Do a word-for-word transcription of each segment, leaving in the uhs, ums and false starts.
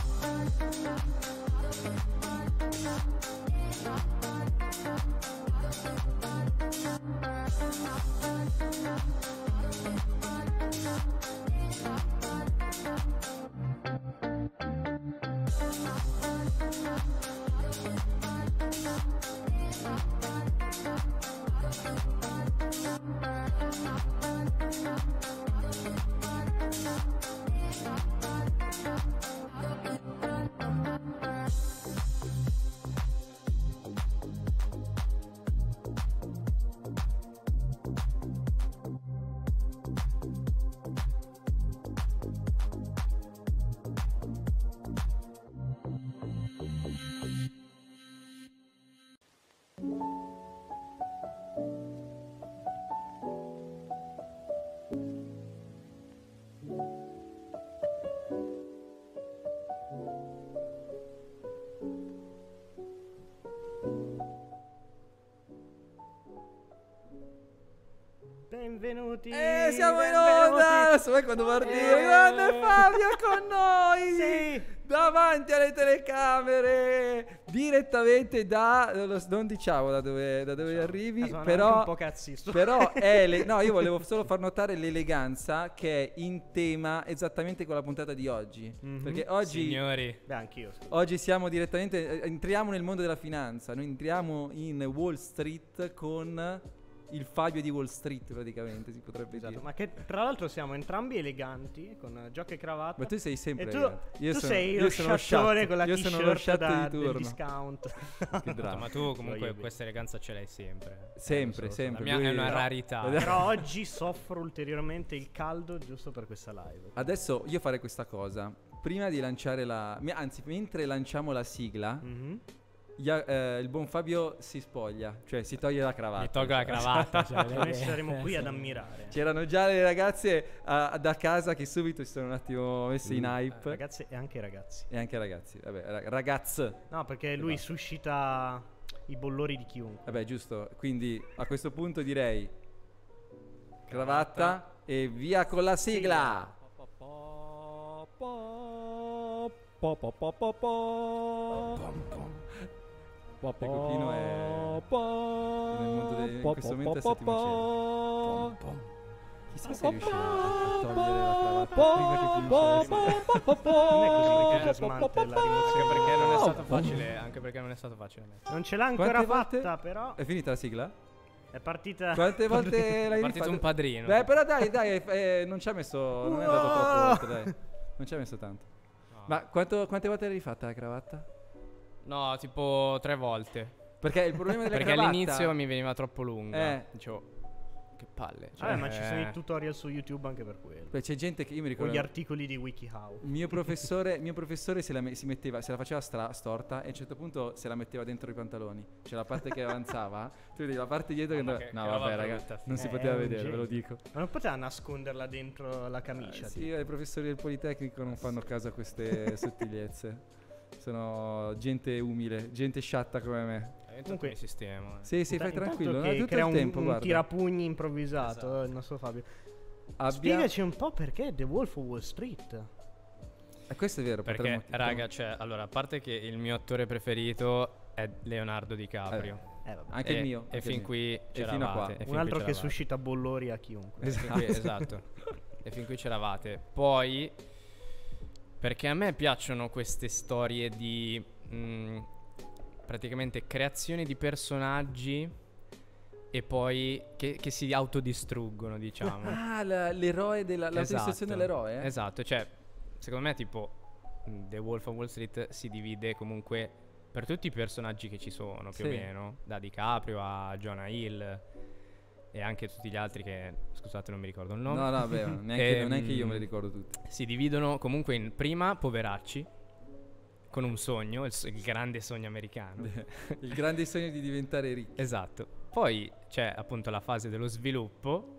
Benvenuti. Eh, siamo benvenuti. in onda. Non so mai quando partire. Eh. Grande Fabio con noi. Sì. Davanti alle telecamere. Direttamente da non diciamo da dove, da dove arrivi, Ah, sono però anche un po' cazzisto. Però è le, no, io volevo solo far notare l'eleganza che è in tema esattamente con la puntata di oggi. Mhm. Perché oggi Signori, Beh, anch'io. scusa. Oggi siamo direttamente, eh, entriamo nel mondo della finanza, noi entriamo in Wall Street con il Fabio di Wall Street praticamente, si potrebbe Esatto, dire. ma che tra l'altro siamo entrambi eleganti con eh, giacca e cravatta. Ma tu sei sempre e tu, elegante. Io tu sono- sei io lo sono sciattone sciatto. con la Io sono lo t-shirt sciatto da, di del turno. discount. Che dramma. ma tu comunque io- questa eleganza ce l'hai sempre. Sempre, Eh, lo so, sempre. La mia lui- è una rarità. Però oggi soffro ulteriormente il caldo giusto per questa live. Adesso io farei questa cosa. Prima di lanciare la... mi- Anzi, mentre lanciamo la sigla, Mhm. ia- eh, il buon Fabio si spoglia, cioè si toglie la cravatta. Mi tolgo la cravatta. cioè, E noi saremo qui ad ammirare. C'erano già le ragazze ah, da casa che subito si sono un attimo messe in Eh, hype. ragazze e anche ragazzi. E anche ragazzi, vabbè, ra- ragazz. No, perché lui basta. suscita i bollori di chiunque. Vabbè, giusto. Quindi a questo punto direi cravatta e via con la sigla. Ecco, Pino è nel mondo de- in questo momento è settima cielo. Chissà se riuscirà a togliere la cravatta prima che finisce la Non è così che Eh, smantella la Anche rimozione. perché non è stato facile. Anche perché non è stato facile mettere. Non ce l'ha ancora Quante volte- fatta, però È finita la sigla? è partita. Quante volte l'hai È partito rifatta? un padrino. Beh, però dai, dai, eh, non ci ha messo. Non è andato troppo volte, dai. Non ci ha messo tanto. No. Ma quanto- quante volte l'hai rifatta la cravatta? No, tipo tre volte. Perché il problema della Perché cravatta all'inizio mi veniva troppo lunga. Eh. Dicevo, che palle. Cioè, Vabbè, ma ci sono eh, i tutorial su YouTube anche per quello. Beh, c'è gente che io mi O ricordo. gli articoli di WikiHow. Mio professore, mio professore se la, me- si metteva, se la faceva stra- storta e a un certo punto se la metteva dentro i pantaloni. C'è la parte che avanzava, tu vedi la parte dietro che Mamma andava. che- No, che vabbè, roba ragazzi, brutta. non si Eh, poteva è un vedere, ve genio. lo dico. Ma non poteva nasconderla dentro la camicia. Eh, tipo. sì, i professori del Politecnico non fanno caso a queste sottigliezze. Sono gente umile, gente sciatta come me. eh, intanto Comunque- mi sistemo. eh. Sì, sì, fai Intanto tranquillo, non che hai tutto crea il un, tempo, un guarda. tirapugni improvvisato, Esatto. il nostro Fabio. Abbia... Spiegaci un po' perché The Wolf of Wall Street. Eh, questo è vero, Perché, potremmo- raga, cioè, allora, a parte che il mio attore preferito è Leonardo DiCaprio. Eh, vabbè. Anche e, il mio. E anche fin il mio. qui E fino a c'eravate. qua. e fin Un qui altro che c'eravate. suscita bollori a chiunque. E fin qui- esatto. E fin qui c'eravate. Poi, perché a me piacciono queste storie di mh, praticamente creazione di personaggi e poi che, che si autodistruggono, diciamo. Ah, la- l'eroe della Esatto. l'autodistruzione dell'eroe, eh? Esatto, cioè, secondo me, tipo, mh, The Wolf of Wall Street si divide comunque per tutti i personaggi che ci sono, più o Sì. meno, da DiCaprio a Jonah Hill e anche tutti gli altri che, scusate, non mi ricordo il nome. No, no, beh, neanche, Ehm, neanche io me li ricordo tutti. Si dividono comunque in prima poveracci con un sogno, il, so- il grande sogno americano. Il grande sogno di diventare ricchi. Esatto. Poi c'è appunto la fase dello sviluppo,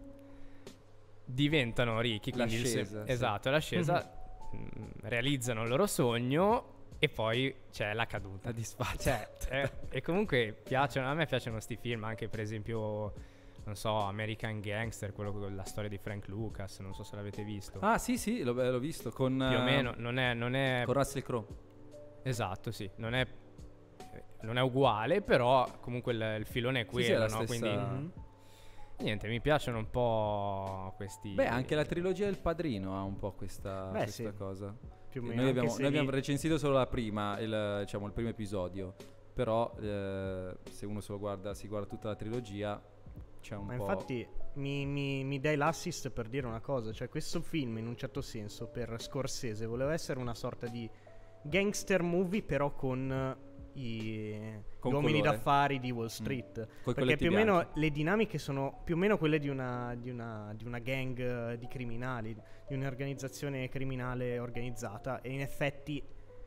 diventano ricchi, quindi il se- L'ascesa, sì. esatto, l'ascesa, mh, realizzano il loro sogno e poi c'è la caduta. La disfatta. Cioè, eh, e comunque piacciono, a me piacciono sti film, anche per esempio non so, American Gangster, quello con la storia di Frank Lucas, non so se l'avete visto. Ah sì sì, l'ho, l'ho visto con... Più o uh, meno, non è... Non è con Russell Crowe. esatto, sì, non è... Non è uguale, però comunque il, il filone è Sì, sì, è quello, la no? stessa- Quindi... Mhm. Niente, mi piacciono un po' questi... Beh, anche la trilogia del Padrino ha un po' questa, Beh, questa sì. cosa. Più o Noi meno, abbiamo, anche se noi lì- abbiamo recensito solo la prima, il, diciamo il primo episodio. Però eh, se uno se lo guarda, si guarda tutta la trilogia, c'è un Ma po'... infatti mi, mi, mi dai l'assist per dire una cosa, cioè questo film in un certo senso per Scorsese voleva essere una sorta di gangster movie però con i, Con gli uomini colore. d'affari di Wall Street, Coi perché colletti più o meno bianchi. le dinamiche sono più o meno quelle di una, di una, di una gang eh, di criminali, di un'organizzazione criminale organizzata, e in effetti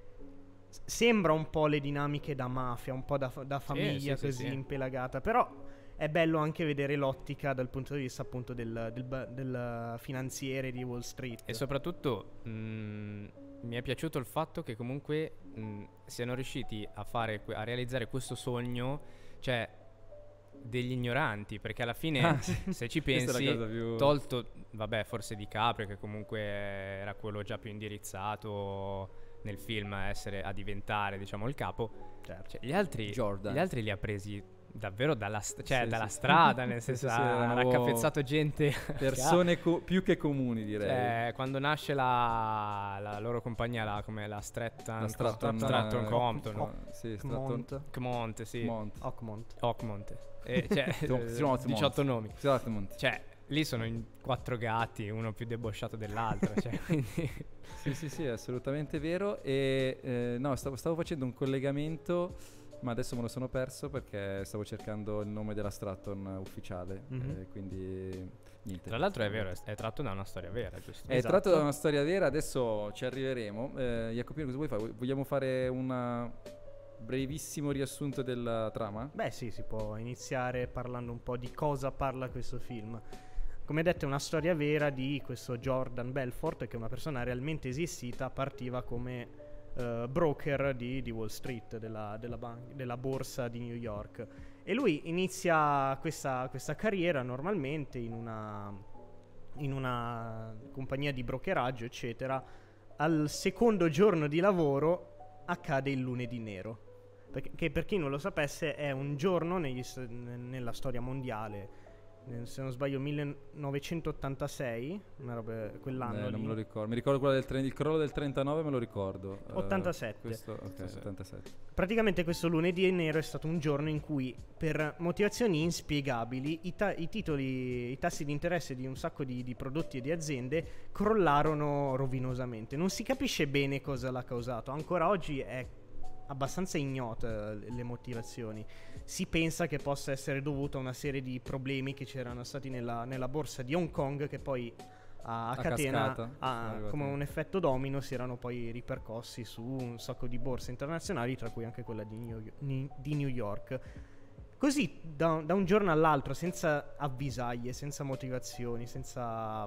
s- sembra un po' le dinamiche da mafia, un po' da, fa- da famiglia sì, sì, così sì. impelagata, però è bello anche vedere l'ottica dal punto di vista appunto del, del, ba- del finanziere di Wall Street. E soprattutto mh, mi è piaciuto il fatto che comunque mh, siano riusciti a fare que- a realizzare questo sogno, cioè degli ignoranti, perché alla fine Ah, sì. se ci Questa è la pensi, cosa più- tolto vabbè forse DiCaprio, che comunque era quello già più indirizzato nel film a essere a diventare diciamo il capo, Certo. cioè, gli altri Jordan. gli altri li ha presi davvero dalla, st- cioè, Sì, dalla sì. strada, nel Sì, senso sì, sì, ha erano raccapezzato gente Persone co- più che comuni, direi. cioè, quando nasce la, la loro compagnia, la, come la Stratton, La Stratton, Stratton eh, Compton, no, sì, Stratton Oakmont. Oakmont, sì, Mont. Oakmont. Oakmont, e, cioè, Tom- eh, si chiama Oakmont. diciotto nomi, Stratton. cioè, lì sono in quattro gatti, uno più debosciato dell'altro, cioè, quindi... Sì, sì, sì, è assolutamente vero. E eh, no, stavo, stavo facendo un collegamento, ma adesso me lo sono perso perché stavo cercando il nome della Stratton ufficiale. Mhm. eh, quindi niente. Tra l'altro è vero, è, è tratto da una storia vera, giusto? È Esatto. tratto da una storia vera, adesso ci arriveremo. Eh, Jacopino, cosa vuoi fare? Vogliamo fare un brevissimo riassunto della trama? Beh sì, si può iniziare parlando un po' di cosa parla questo film. Come detto è una storia vera di questo Jordan Belfort, che è una persona realmente esistita, partiva come eh, broker di, di Wall Street, della, della, ban- della borsa di New York. E lui inizia questa, questa carriera normalmente in una, in una compagnia di brokeraggio, eccetera. Al secondo giorno di lavoro accade il lunedì nero. Perché, che per chi non lo sapesse è un giorno negli st- nella storia mondiale, nel- se non sbaglio millenovecentottantasei, una roba, quell'anno Eh, non lì. me lo ricordo. Mi ricordo quello del tre- il crollo del trentanove, me lo ricordo. Eh, ottantasette. questo, ok, ottantasette. ottantasette. Praticamente questo lunedì nero è stato un giorno in cui, per motivazioni inspiegabili, i, ta- i titoli, i tassi di interesse di un sacco di, di prodotti e di aziende crollarono rovinosamente. Non si capisce bene cosa l'ha causato. Ancora oggi è abbastanza ignota eh, le motivazioni. Si pensa che possa essere dovuto a una serie di problemi che c'erano stati nella, nella borsa di Hong Kong, che poi a, a A catena, cascata, a- sono arrivati. come un effetto domino, si erano poi ripercossi su un sacco di borse internazionali, tra cui anche quella di New, Ni- di New York. Così, da, da un giorno all'altro, senza avvisaglie, senza motivazioni, senza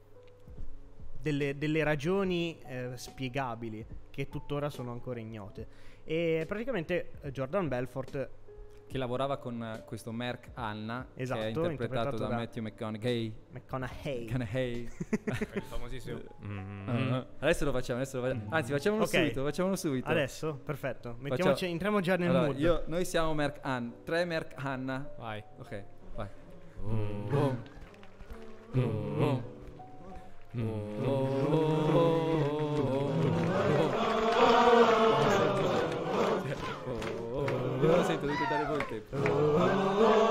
delle, delle ragioni eh, spiegabili, che tuttora sono ancora ignote. E praticamente eh, Jordan Belfort, Che lavorava con eh, questo Mark Hanna, Esatto, che è interpretato, interpretato da, da- Matthew McConaughey. McConaughey. McConaughey. Il famosissimo mm. Uh, adesso lo facciamo, adesso lo facciamo. Anzi, facciamolo Ok. subito, facciamolo subito. Adesso, perfetto. Facciamo- Mettiamoci, entriamo già nel Allora, mood. io- noi siamo Mark Hanna, tre Mark Hanna. Vai. Ok, vai. Io lo sento, dovete dare voi il tempo.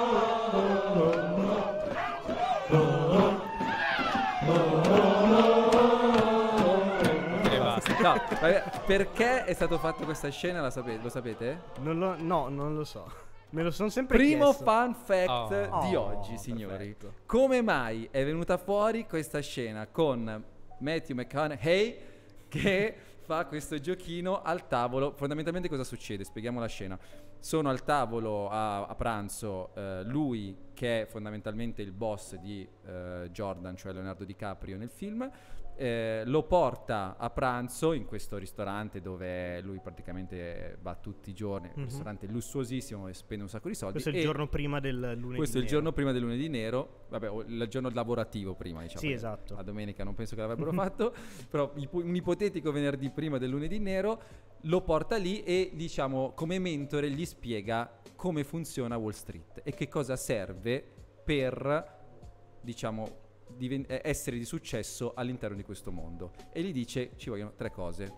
E basta. No, vabbè, perché è stato fatto questa scena, la sapete, lo sapete? Non lo, no, non lo so. Me lo sono sempre Primo chiesto. fun fact Oh. di Oh, oggi, signori. perfetto. Come mai è venuta fuori questa scena con Matthew McConaughey che fa questo giochino al tavolo? Fondamentalmente cosa succede? Spieghiamo la scena. sono al tavolo a, a pranzo eh, lui, che è fondamentalmente il boss di eh, Jordan, cioè Leonardo DiCaprio nel film. Eh, lo porta a pranzo in questo ristorante dove lui praticamente va tutti i giorni, un Mhm. ristorante lussuosissimo e spende un sacco di soldi. Questo è il e giorno prima del lunedì questo è il nero. giorno prima del lunedì nero, vabbè, o il giorno lavorativo prima, diciamo. Sì, perché esatto. La domenica non penso che l'avrebbero fatto, però ipo- un ipotetico venerdì prima del lunedì nero lo porta lì e, diciamo, come mentore gli spiega come funziona Wall Street e che cosa serve per, diciamo, diven- eh, essere di successo all'interno di questo mondo. E gli dice: ci vogliono tre cose.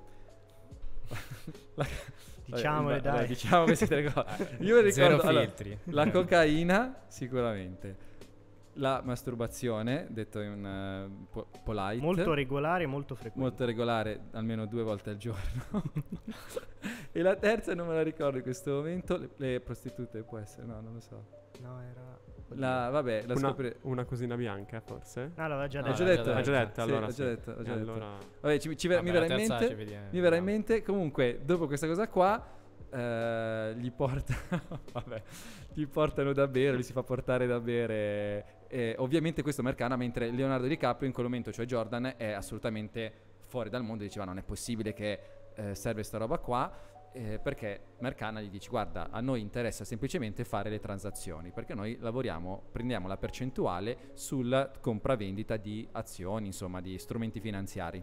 La- Diciamole, vabbè, dai. diciamo queste tre cose. Io ricordo Zero allora, filtri. la cocaina, sicuramente. La masturbazione, detto in eh, po- polite. Molto regolare e molto frequente. Molto regolare, almeno due volte al giorno. E la terza non me la ricordo in questo momento. Le, le prostitute, può essere, no, non lo so. No, era... La, vabbè, la Una, scopre... una cosina bianca, forse? No, l'aveva già No, detto. L'ho già detto. L'ha già detto, Sì, allora l'ho sì. già detto, l'ho già E detto. allora... Vabbè, ci, ci ver- Vabbè, mi verrà la in terza mente. ci vediamo. Mi verrà in mente. Comunque, dopo questa cosa qua, eh, gli porta. Vabbè, gli portano da bere, gli si fa portare da bere. E ovviamente questo Mercana, mentre Leonardo DiCaprio in quel momento, cioè Jordan, è assolutamente fuori dal mondo. Diceva: non è possibile che eh, serve sta roba qua. Eh, perché Mercana gli dice: guarda, a noi interessa semplicemente fare le transazioni, perché noi lavoriamo, prendiamo la percentuale sulla compravendita di azioni, insomma di strumenti finanziari,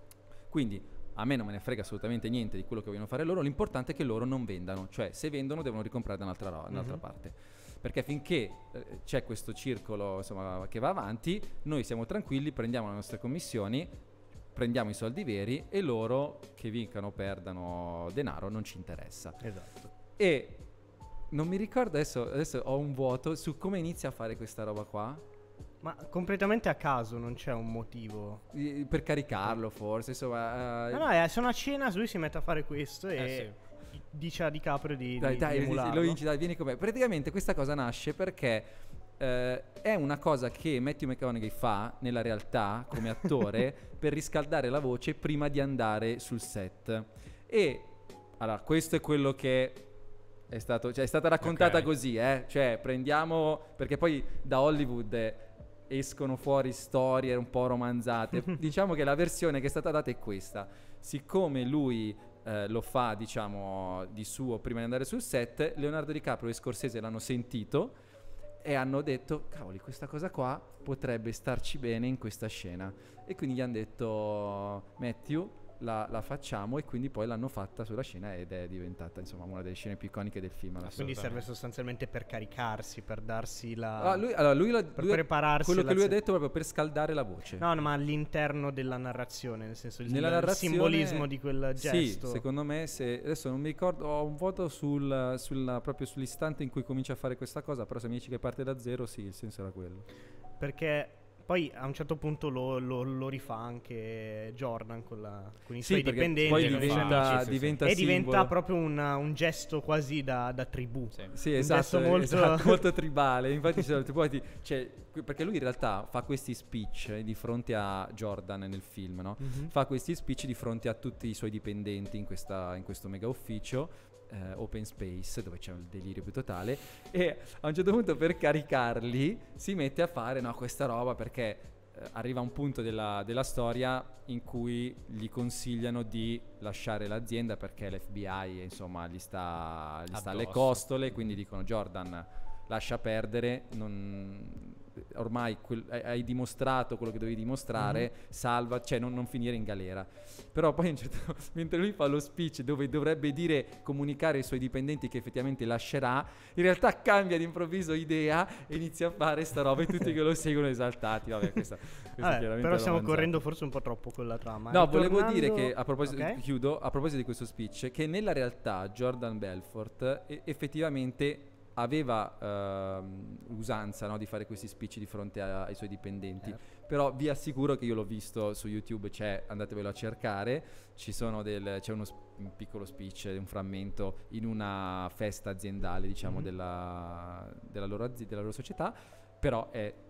quindi a me non me ne frega assolutamente niente di quello che vogliono fare loro, l'importante è che loro non vendano, cioè se vendono devono ricomprare da un'altra, ro- un'altra Mhm. parte, perché finché eh, c'è questo circolo, insomma, che va avanti, noi siamo tranquilli, prendiamo le nostre commissioni, prendiamo i soldi veri e loro che vincano o perdano denaro non ci interessa. Esatto. E non mi ricordo adesso, adesso ho un vuoto su come inizia a fare questa roba qua. Ma completamente a caso, non c'è un motivo. I- Per caricarlo forse, insomma. eh, No, no, è, sono a cena, lui si mette a fare questo e Eh, dice a DiCaprio di, Dai, di, dai, di lo emularlo. vinci, dai, vieni con me. Praticamente questa cosa nasce perché eh, è una cosa che Matthew McConaughey fa nella realtà come attore per riscaldare la voce prima di andare sul set. E allora, questo è quello che è stato, cioè è stata raccontata Ok. così, eh? Cioè, prendiamo, perché poi da Hollywood eh, escono fuori storie un po' romanzate. Diciamo che la versione che è stata data è questa. Siccome lui eh, lo fa, diciamo, di suo prima di andare sul set, Leonardo DiCaprio e Scorsese l'hanno sentito e hanno detto: cavoli, questa cosa qua potrebbe starci bene in questa scena. E quindi gli hanno detto: Matthew, la, la facciamo, e quindi poi l'hanno fatta sulla scena ed è diventata, insomma, una delle scene più iconiche del film. alla Quindi fine. serve sostanzialmente per caricarsi, per darsi la... Ah, lui, allora, lui, l'ha- per lui ha- prepararsi quello che lui ha all'azione. detto proprio per scaldare la voce. No, no, ma all'interno della narrazione, nel senso il, Nella il narrazione- simbolismo di quel gesto. Sì, secondo me, se adesso non mi ricordo, ho un voto sul, sulla- proprio sull'istante in cui comincia a fare questa cosa, però se mi dici che parte da zero, sì, il senso era quello. Perché poi a un certo punto lo, lo- lo rifà anche Jordan con, la- con i Sì, suoi perché dipendenti, poi con i suoi diventa, amici. sì, sì. diventa E diventa simbolo. proprio un, un gesto quasi da, da tribù. Sì. Sì, un esatto, gesto molto- esatto, molto tribale. Infatti, ci sono- tu poi ti- cioè, qui- perché lui in realtà fa questi speech eh, di fronte a Jordan nel film, no? Mhm. Fa questi speech di fronte a tutti i suoi dipendenti in, questa- in questo mega ufficio, eh, open space, dove c'è un delirio più totale, e a un certo punto, per caricarli, si mette a fare, no, questa roba, perché eh, arriva un punto della, della storia in cui gli consigliano di lasciare l'azienda perché l'F B I, insomma, gli sta, gli sta alle Addosso. costole, quindi dicono: Jordan, lascia perdere, non- ormai quel- hai, hai dimostrato quello che dovevi dimostrare, salva, cioè non, non finire in galera. Però poi a un certo- mentre lui fa lo speech dove dovrebbe dire, comunicare ai suoi dipendenti che effettivamente lascerà, in realtà cambia d'improvviso idea e inizia a fare sta roba e tutti che lo seguono esaltati. Vabbè, questa, questa è Vabbè, chiaramente però stiamo romanzata. correndo forse un po' troppo con la trama. No, volevo Ritornando- dire che a proposito, Ok. chiudo, a proposito di questo speech, che nella realtà Jordan Belfort e- effettivamente aveva ehm, usanza, no, di fare questi speech di fronte a- ai suoi dipendenti. Però vi assicuro che io l'ho visto su YouTube, c'è, andatevelo a cercare, ci sono del, c'è uno sp- un piccolo speech, un frammento in una festa aziendale, diciamo, Mhm. della, della, loro azi- della loro società, però è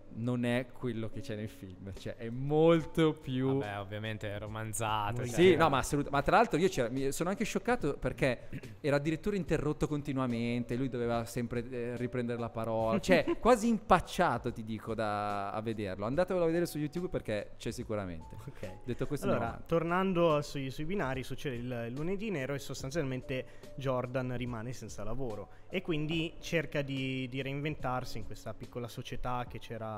non è quello che c'è nel film, cioè è molto più... Vabbè, ovviamente è romanzato. Sì, no, ma assolutamente. Ma tra l'altro io c'era, mi sono anche scioccato perché era addirittura interrotto continuamente, lui doveva sempre eh, riprendere la parola, cioè quasi impacciato, ti dico, da, a vederlo. Andatevelo a vedere su YouTube perché c'è sicuramente. Ok. Detto questo, Allora, andiamo avanti. tornando sui, sui binari, succede il, il lunedì nero e sostanzialmente Jordan rimane senza lavoro e quindi cerca di, di reinventarsi in questa piccola società che c'era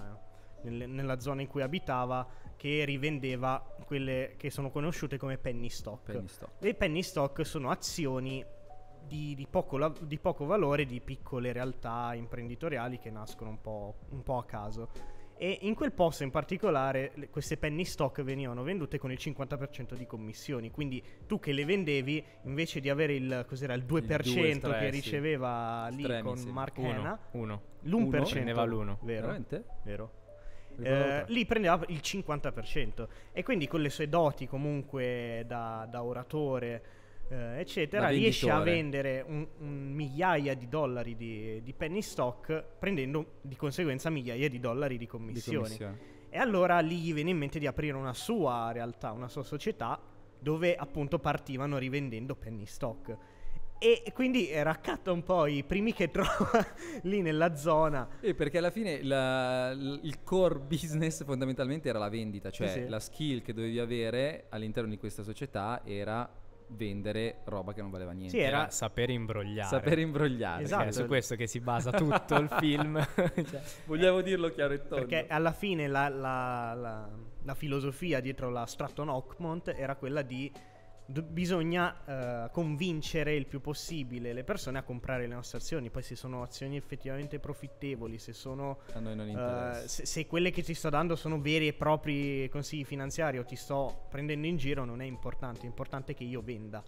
nel, nella zona in cui abitava, che rivendeva quelle che sono conosciute come penny stock. Penny stock. Le penny stock sono azioni di, di, poco, la- di poco valore di piccole realtà imprenditoriali che nascono un po', un po' a caso. E in quel posto in particolare le- queste penny stock venivano vendute con il cinquanta per cento di commissioni, quindi tu che le vendevi, invece di avere il, cos'era, il due per cento Il due, che tre, sì. riceveva lì Estremi, con sì. Mark Uno, Hanna, uno. l'uno per cento Prendeva l'uno. vero, Veramente? vero. Ricordavo Eh, tre. lì prendeva il cinquanta per cento e quindi con le sue doti comunque da, da oratore eh, eccetera Da riesce a venditore. vendere un, un migliaia di dollari di, di penny stock, prendendo di conseguenza migliaia di dollari di Di commissioni. commissione. E allora lì gli viene in mente di aprire una sua realtà, una sua società dove appunto partivano rivendendo penny stock. E quindi raccatta un po' i primi che trova lì nella zona. E perché alla fine la- l- il core business fondamentalmente era la vendita, cioè Sì, sì. la skill che dovevi avere all'interno di questa società era vendere roba che non valeva niente. Sì, era- Era sapere imbrogliare. Sapere imbrogliare. Esatto. È su questo che si basa tutto il film. Cioè, Vogliamo dirlo chiaro e tondo. Perché alla fine la, la- la- la filosofia dietro la Stratton Oakmont era quella di d- bisogna eh, convincere il più possibile le persone a comprare le nostre azioni. Poi se sono azioni effettivamente profittevoli, se sono A noi non eh, interessa. se, se quelle che ti sto dando sono veri e propri consigli finanziari o ti sto prendendo in giro, non è importante, è importante che io venda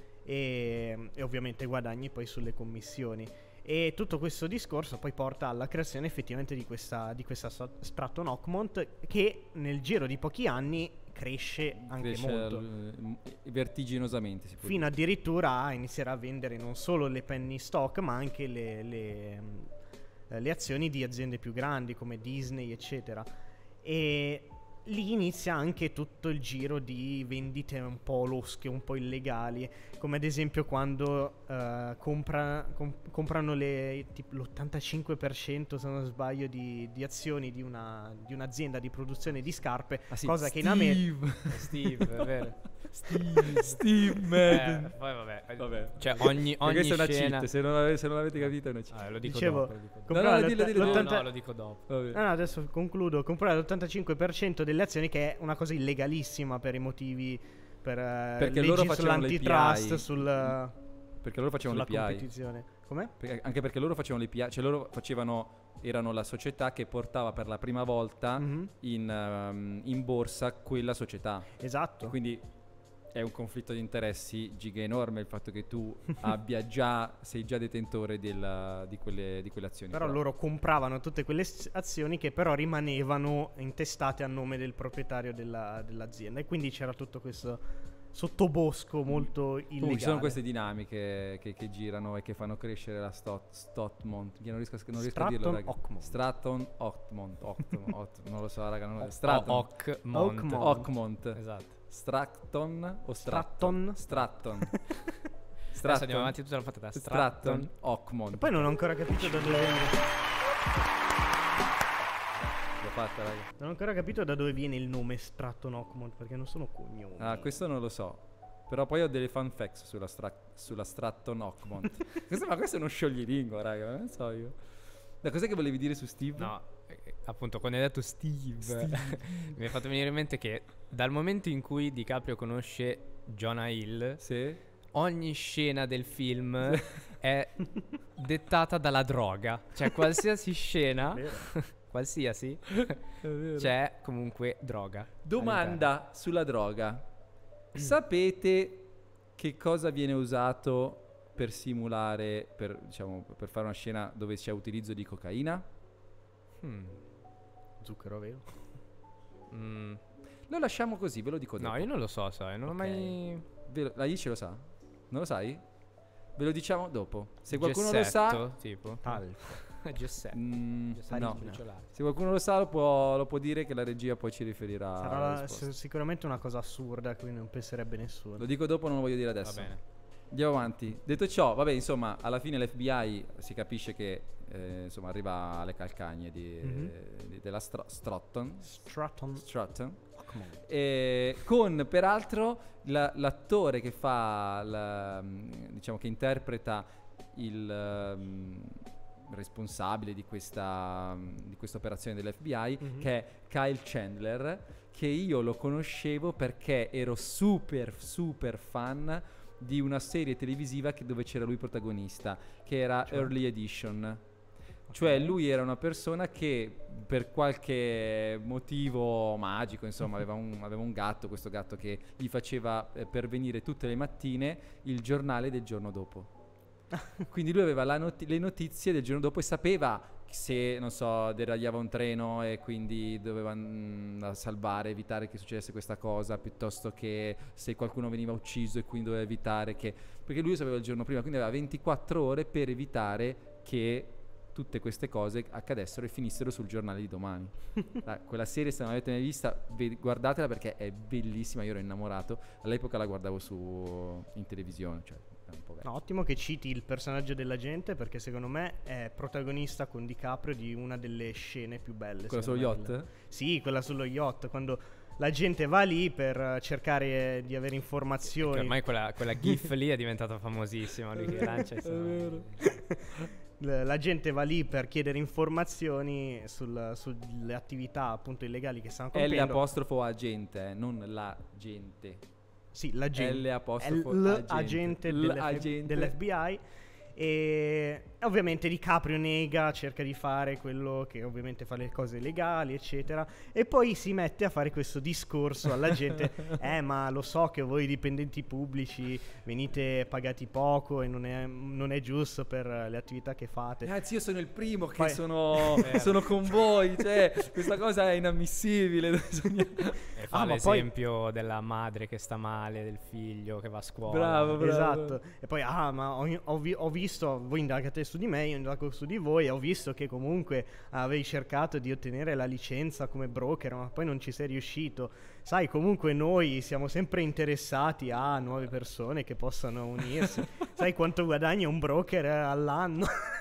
e, e ovviamente guadagni poi sulle commissioni. E tutto questo discorso poi porta alla creazione effettivamente di questa, di questa Sta- Stratton Oakmont, che nel giro di pochi anni cresce anche Cresce molto, l- m- vertiginosamente, si può fino dire. addirittura a iniziare a vendere non solo le penny stock ma anche le, le, mm, eh, le azioni di aziende più grandi come Disney eccetera. E lì inizia anche tutto il giro di vendite un po' losche, un po' illegali, come ad esempio quando eh, compra- com- comprano le, tipo, l'ottantacinque per cento se non sbaglio di, di azioni di, una, di un'azienda di produzione di scarpe, Ah, sì, cosa che in America Steve. Steve, è vero. Steve, Steve Madden. Eh, poi vabbè. Vabbè. Cioè ogni, E ogni questa è una scena... cheat, se non, l'ave- se non l'avete capito è una cheat. Ah, lo dico Dicevo, dopo, lo dico dopo. comprava No, no, dillo, l'otta- dillo, No, dillo. l'ottanta- no, lo dico dopo. Vabbè. No, no, adesso concludo. Comprare l'ottantacinque per cento delle azioni, che è una cosa illegalissima per i motivi, per eh, Perché leggi loro facevano le sull'antitrust, A I. sul, Perché loro facevano sulla le P I. competizione. Com'è? Perché- anche perché loro facevano le P I, cioè loro facevano, erano la società che portava per la prima volta Mhm. in, ehm, in borsa quella società. Esatto. Quindi è un conflitto di interessi giga enorme il fatto che tu abbia già, sei già detentore della- di, quelle, di quelle azioni. Però loro compravano tutte quelle s- azioni che però rimanevano intestate a nome del proprietario della- dell'azienda. E quindi c'era tutto questo sottobosco molto illegale. Comunque ci sono queste dinamiche che, che girano e che fanno crescere la Stot, Stotmont. Io non riesco a, non riesco a dirlo, Stratton raga. Oakmont. Stratton Oakmont. Oakmont, Oakmont, non lo so, raga. Non lo O- Stratton. Oakmont. Oakmont. Oakmont. Esatto. Stratton o Stratton. Stratton? Stratton. Adesso andiamo avanti tutta la puntata. Stratton. E Oakmont. poi non ho ancora capito da dove viene, L'ho fatta, raga. non ho ancora capito da dove viene il nome Stratton Oakmont, perché non sono cognomi. Ah, questo non lo so. Però poi ho delle fun facts sulla, stra- sulla Stratton Oakmont. questo, ma questo è uno scioglilingua, raga. Non so io. Da cos'è che volevi dire su Steve? No, eh, appunto, quando hai detto Steve, mi è fatto venire in mente che dal momento in cui DiCaprio conosce Jonah Hill, Sì. ogni scena del film è dettata dalla droga. Cioè, qualsiasi scena, Vero. qualsiasi, È vero. c'è comunque droga. Domanda sulla droga. Sapete che cosa viene usato per simulare, per, diciamo, per fare una scena dove c'è utilizzo di cocaina? all'interno. Zucchero, vero? Mm. Mm. Lo lasciamo così, ve lo dico dopo. No, io non lo so, sai, non Ok. ho mai... Ve lo- la Ice lo sa? Non lo sai? Ve lo diciamo dopo. Se qualcuno lo sa, Gessetto, tipo. Talco. Giuseppe. Mm, Giuseppe no. Spicciolati. Se qualcuno lo sa lo può, lo può dire, che la regia poi ci riferirà. Sarà alla la- risposta. s- sicuramente una cosa assurda a cui non penserebbe nessuno. Lo dico dopo, non lo voglio dire Va adesso. bene. Andiamo avanti. Detto ciò, vabbè, insomma, alla fine l'F B I si capisce che eh, insomma arriva alle calcagne di, Mhm. di- della Stro- Stratton. Stratton. Stratton. Oh, come on. E con peraltro la- l'attore che fa la- diciamo che interpreta il ehm, responsabile di questa di questa operazione dell'F B I, Mhm. che è Kyle Chandler, che io lo conoscevo perché ero super super fan di una serie televisiva che- dove c'era lui protagonista, che era Cioè? Early Edition. Cioè lui era una persona che per qualche motivo magico, insomma, aveva un, aveva un gatto, questo gatto che gli faceva eh, pervenire tutte le mattine il giornale del giorno dopo. Quindi lui aveva la noti- le notizie del giorno dopo e sapeva se, non so, deragliava un treno e quindi doveva mm, salvare, evitare che succedesse questa cosa, piuttosto che se qualcuno veniva ucciso e quindi doveva evitare che... Perché lui sapeva il giorno prima, quindi aveva ventiquattro ore per evitare che tutte queste cose accadessero e finissero sul giornale di domani. Ah, quella serie, se non l'avete mai vista, ve- guardatela perché è bellissima, io ero innamorato. All'epoca la guardavo su in televisione, cioè è un po' vecchia. No, ottimo che citi il personaggio dell'agente, perché secondo me è protagonista con DiCaprio di una delle scene più belle. Quella sullo secondo me, yacht? del- Sì, quella sullo yacht, quando la gente va lì per eh, cercare di avere Che informazioni. ormai quella, quella gif lì è diventata famosissima. Lui che lancia i suoi- L- La gente va lì per chiedere informazioni sul- sulle attività appunto illegali che stanno L compiendo. apostrofo agente, eh, non la gente. Sì, l'agente. L apostrofo l'agente agente. dell'F- L'agente. dell'F B I. E ovviamente DiCaprio nega, cerca di fare quello che ovviamente fa le cose legali, eccetera. E poi si mette a fare questo discorso alla gente: eh, ma lo so che voi dipendenti pubblici venite pagati poco e non è, non è giusto per le attività che fate. Ragazzi, io sono il primo che Poi- sono, Vero. sono con voi, cioè questa cosa è inammissibile. Bisogna- E fa Ah, ma poi- l'esempio della madre che sta male, del figlio che va a scuola. Bravo, bravo. Esatto. E poi, ah, ma ho, ho vi- ho visto, voi indagate su di me, io indago su di voi, e ho visto che comunque avevi cercato di ottenere la licenza come broker, ma poi non ci sei riuscito. Sai, comunque noi siamo sempre interessati a nuove persone che possano unirsi. Sai quanto guadagna un broker eh, all'anno?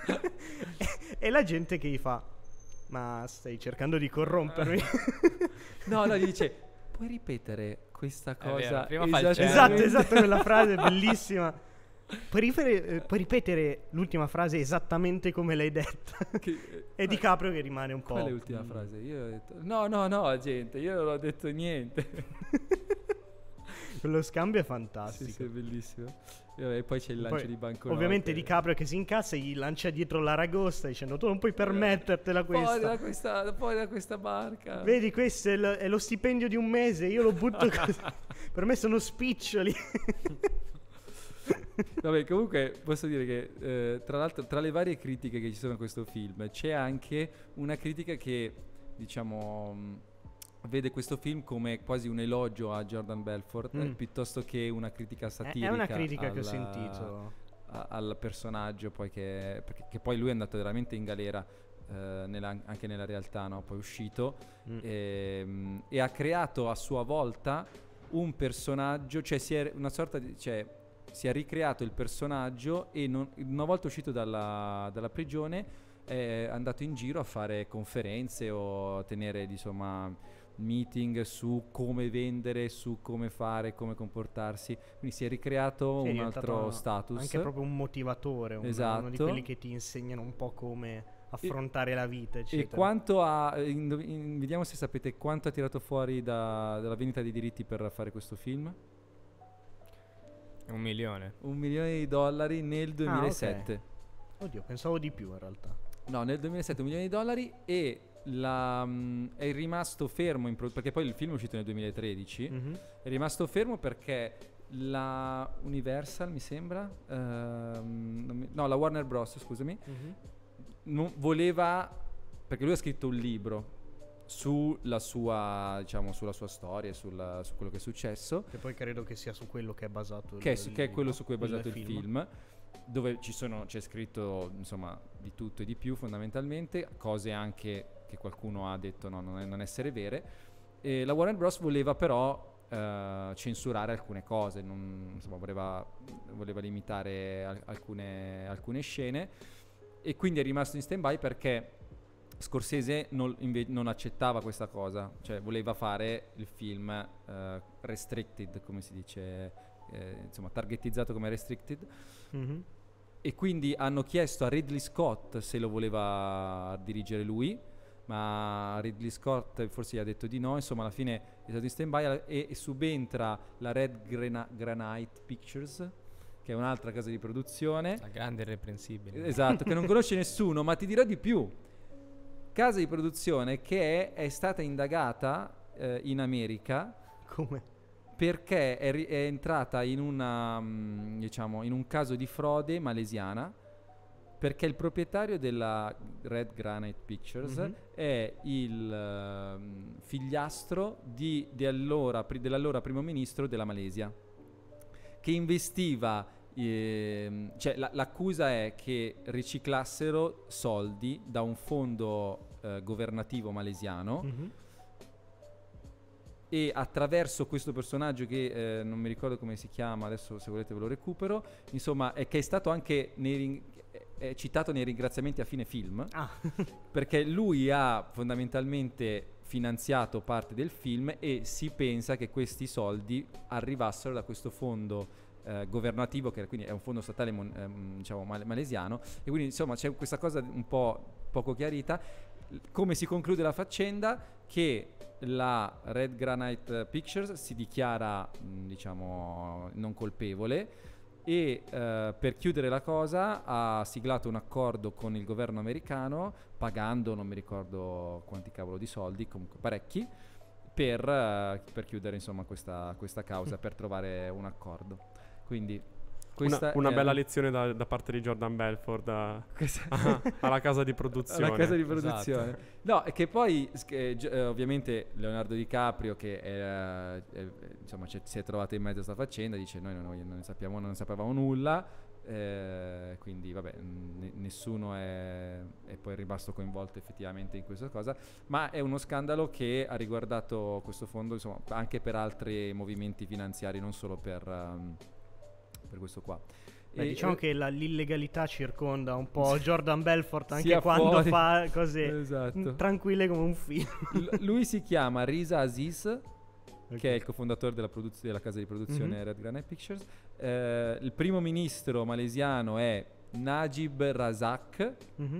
e, e la gente che gli fa: ma stai cercando di corrompermi? No, no, gli dice: puoi ripetere questa vero, cosa? prima fa il Esatto, esattamente?" esatto, quella frase è bellissima. Puoi, rifere- eh, puoi ripetere l'ultima frase esattamente come l'hai detta? Che- E DiCaprio che rimane un po'. Qual è l'ultima mm. frase? Io ho detto: no, no, no, gente, io non ho detto niente. Quello scambio è Sì, fantastico. sì, è bellissimo. E vabbè, poi c'è il lancio Poi, di banconote. ovviamente DiCaprio che si incazza e gli lancia dietro la ragosta dicendo: tu non puoi permettertela Fuori questa. da questa, fuori da questa barca. Vedi, questo è, lo- è lo stipendio di un mese, io lo butto così. Per me sono spiccioli. Vabbè, comunque posso dire che eh, tra l'altro tra le varie critiche che ci sono a questo film c'è anche una critica che, diciamo, mh, vede questo film come quasi un elogio a Jordan Belfort, eh, Mm. piuttosto che una critica È- satirica. è una critica che ho alla- sentito. a- al personaggio, poi che, perché, che poi lui è andato veramente in galera, eh, nella- anche nella realtà, no? Poi è uscito Mm. ehm, e ha creato a sua volta un personaggio, cioè si è una sorta di, cioè, si è ricreato il personaggio e non- una volta uscito dalla, dalla prigione è andato in giro a fare conferenze o a tenere, insomma, meeting su come vendere, su come fare, come comportarsi. Quindi si è ricreato Sì, è un diventato altro status. Anche proprio un motivatore, un- uno di Esatto. quelli che ti insegnano un po' come affrontare la vita, E eccetera. quanto ha, eh, indov- in- vediamo se sapete quanto ha tirato fuori da- dalla vendita di diritti per fare questo film. Un milione. Un milione di dollari nel duemilasette. Oddio, pensavo di più in realtà. No, nel duemilasette un milione di dollari e la, mh, è rimasto fermo in pro- perché poi il film è uscito nel duemilatredici. Mhm. È rimasto fermo perché la Universal, mi sembra, ehm, non mi- no, la Warner Bros, scusami, Mhm. non voleva, perché lui ha scritto un libro sulla sua, diciamo, sulla sua storia, sulla- su quello che è successo, Che poi credo che sia su quello che è basato il, che è, su- che è il- quello su cui è basato il, film. film. dove ci sono, c'è scritto insomma di tutto e di più fondamentalmente, cose anche che qualcuno ha detto no, non, è, non essere vere. E la Warner Bros. Voleva però Uh, censurare alcune cose, non, insomma voleva, voleva limitare al- alcune, alcune scene, e quindi è rimasto in stand by perché Scorsese non, inve- non accettava questa cosa, cioè voleva fare il film uh, restricted, come si dice, eh, insomma targetizzato come restricted. Mhm. E quindi hanno chiesto a Ridley Scott se lo voleva dirigere lui, ma Ridley Scott forse gli ha detto di no, insomma alla fine è stato in stand-by, e, e subentra la Red Grana- Granite Pictures, che è un'altra casa di produzione. La grande irreprensibile. Esatto, che non conosce nessuno, ma ti dirò di più. Casa di produzione che è, è stata indagata eh, in America Come? perché è, ri- è entrata in una, mm, diciamo, in un caso di frode malesiana, perché il proprietario della Red Granite Pictures Mhm. è il ehm, figliastro di, di allora, pri- dell'allora primo ministro della Malesia, che investiva, ehm, cioè la- l'accusa è che riciclassero soldi da un fondo eh, governativo malesiano, Mhm. e attraverso questo personaggio che eh, non mi ricordo come si chiama, adesso se volete ve lo recupero, insomma, è che è stato anche nei ring- è citato nei ringraziamenti a fine film, Ah. perché lui ha fondamentalmente finanziato parte del film, e si pensa che questi soldi arrivassero da questo fondo eh, governativo, che quindi è un fondo statale mon- ehm, diciamo mal- malesiano, e quindi insomma c'è questa cosa un po' poco chiarita. Come si conclude la faccenda? Che la Red Granite Pictures si dichiara mh, diciamo non colpevole, e eh, per chiudere la cosa ha siglato un accordo con il governo americano, pagando non mi ricordo quanti cavolo di soldi, comunque parecchi, per, eh, per chiudere insomma questa, questa causa, per trovare un accordo. Quindi Una, questa una è- bella lezione da, da parte di Jordan Belfort a- a- alla casa di produzione. alla casa di produzione. No, e che poi sch- eh, gi- eh, ovviamente Leonardo DiCaprio, che è, eh, insomma c'è- si è trovato in mezzo a sta faccenda, dice noi non, noi non ne sappiamo, non ne sapevamo nulla, eh, quindi vabbè, n- nessuno è, è poi rimasto coinvolto effettivamente in questa cosa, ma è uno scandalo che ha riguardato questo fondo insomma anche per altri movimenti finanziari, non solo per, um, per questo qua. Beh, E- diciamo e- che la- l'illegalità circonda un po' Jordan Belfort anche sia quando fuori. fa cose Esatto. mm, tranquille come un film. L- lui si chiama Riza Aziz, Ok. che è il cofondatore della, produz- della casa di produzione Mhm. Red Granite Pictures. Eh, il primo ministro malesiano è Najib Razak, Mhm.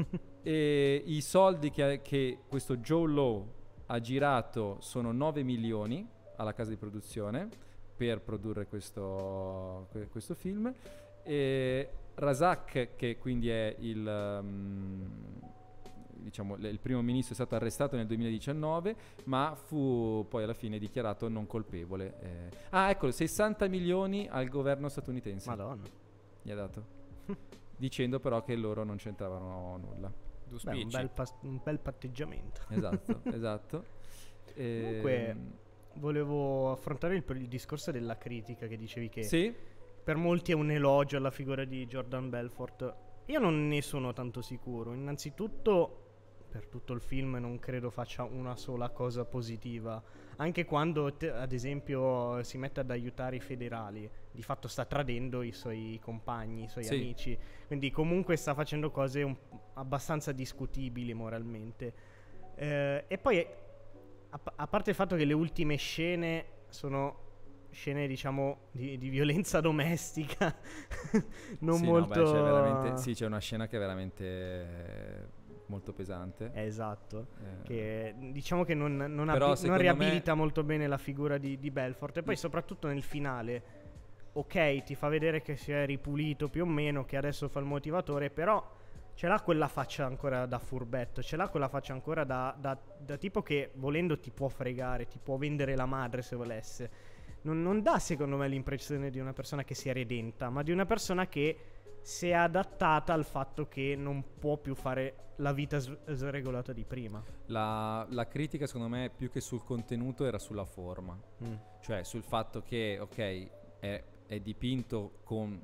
e i soldi che, che questo Joe Law ha girato sono nove milioni alla casa di produzione per produrre questo, que- questo film. E Razak, che quindi è il, um, diciamo, l- il primo ministro, è stato arrestato nel duemiladiciannove, ma fu poi alla fine dichiarato non colpevole. Eh, ah, ecco, sessanta milioni al governo statunitense Madonna. gli ha dato, dicendo però che loro non c'entravano nulla. Tu Beh, un spicci. bel, pas- un bel patteggiamento. Esatto, esatto. Comunque, Ehm, volevo affrontare il, il discorso della critica che dicevi che sì, per molti è un elogio alla figura di Jordan Belfort. Io non ne sono tanto sicuro. Innanzitutto, per tutto il film non credo faccia una sola cosa positiva. Anche quando, te- ad esempio, si mette ad aiutare i federali, di fatto sta tradendo i suoi compagni, i suoi Sì. amici. Quindi comunque sta facendo cose un- abbastanza discutibili moralmente. Eh, e poi, a, pa- a parte il fatto che le ultime scene sono scene, diciamo, di, di violenza domestica, non sì, molto... no, beh, c'è veramente, sì, c'è una scena che è veramente eh, molto pesante. Eh, esatto. Eh, Che diciamo che non, non, Però, abbi- non secondo riabilita molto bene la figura di, di Belfort. E poi soprattutto nel finale, ok, ti fa vedere che si è ripulito più o meno, che adesso fa il motivatore, però ce l'ha quella faccia ancora da furbetto, ce l'ha quella faccia ancora da, da- da tipo che volendo ti può fregare, ti può vendere la madre se volesse. Non, non dà secondo me l'impressione di una persona che si è redenta, ma di una persona che si è adattata al fatto che non può più fare la vita s- sregolata di prima. la, la critica secondo me più che sul contenuto era sulla forma, Mm. cioè sul fatto che ok è, è dipinto con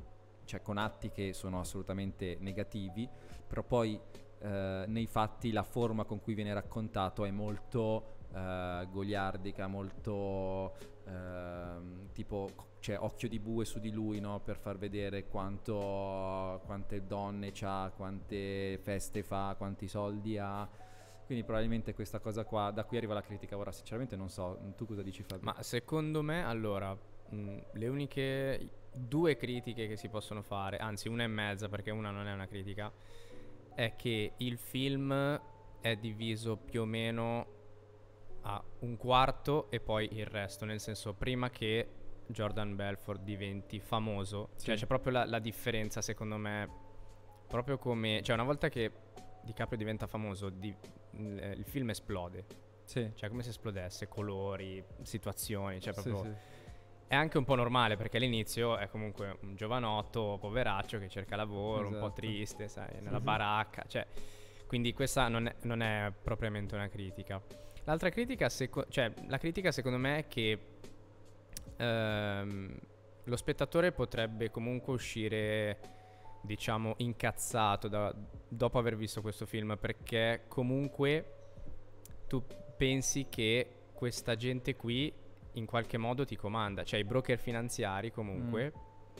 cioè con atti che sono assolutamente negativi, però poi eh, nei fatti la forma con cui viene raccontato è molto eh, goliardica, molto eh, tipo, cioè occhio di bue su di lui, no? Per far vedere quanto, quante donne c'ha, quante feste fa, quanti soldi ha. Quindi probabilmente questa cosa qua, da qui arriva la critica. Ora sinceramente non so, tu cosa dici, Fabio? Ma secondo me, allora, mh, le uniche due critiche che si possono fare, anzi una e mezza, perché una non è una critica, è che il film è diviso più o meno a un quarto e poi il resto, nel senso, prima che Jordan Belfort diventi famoso, Sì. cioè c'è proprio la, la differenza, secondo me, proprio come, cioè una volta che DiCaprio diventa famoso, di, il, il film esplode, Sì. cioè come se esplodesse, colori, situazioni, cioè Sì, proprio sì. è anche un po' normale, perché all'inizio è comunque un giovanotto poveraccio che cerca lavoro, un po' Esatto. triste, sai, nella Sì. baracca, cioè, quindi questa non è, non è propriamente una critica. L'altra critica, seco- cioè la critica secondo me è che ehm, lo spettatore potrebbe comunque uscire, diciamo, incazzato da- dopo aver visto questo film, perché comunque tu pensi che questa gente qui in qualche modo ti comanda, cioè i broker finanziari comunque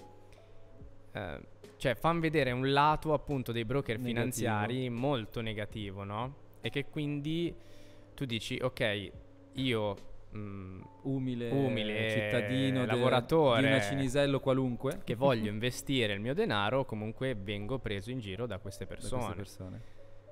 eh, cioè fanno vedere un lato appunto dei broker Negativo. finanziari molto negativo, no? E che quindi tu dici ok, io mh, Umile, Umile, cittadino de- lavoratore, di una Cinisello qualunque, che voglio investire il mio denaro, comunque vengo preso in giro da queste da persone. queste persone.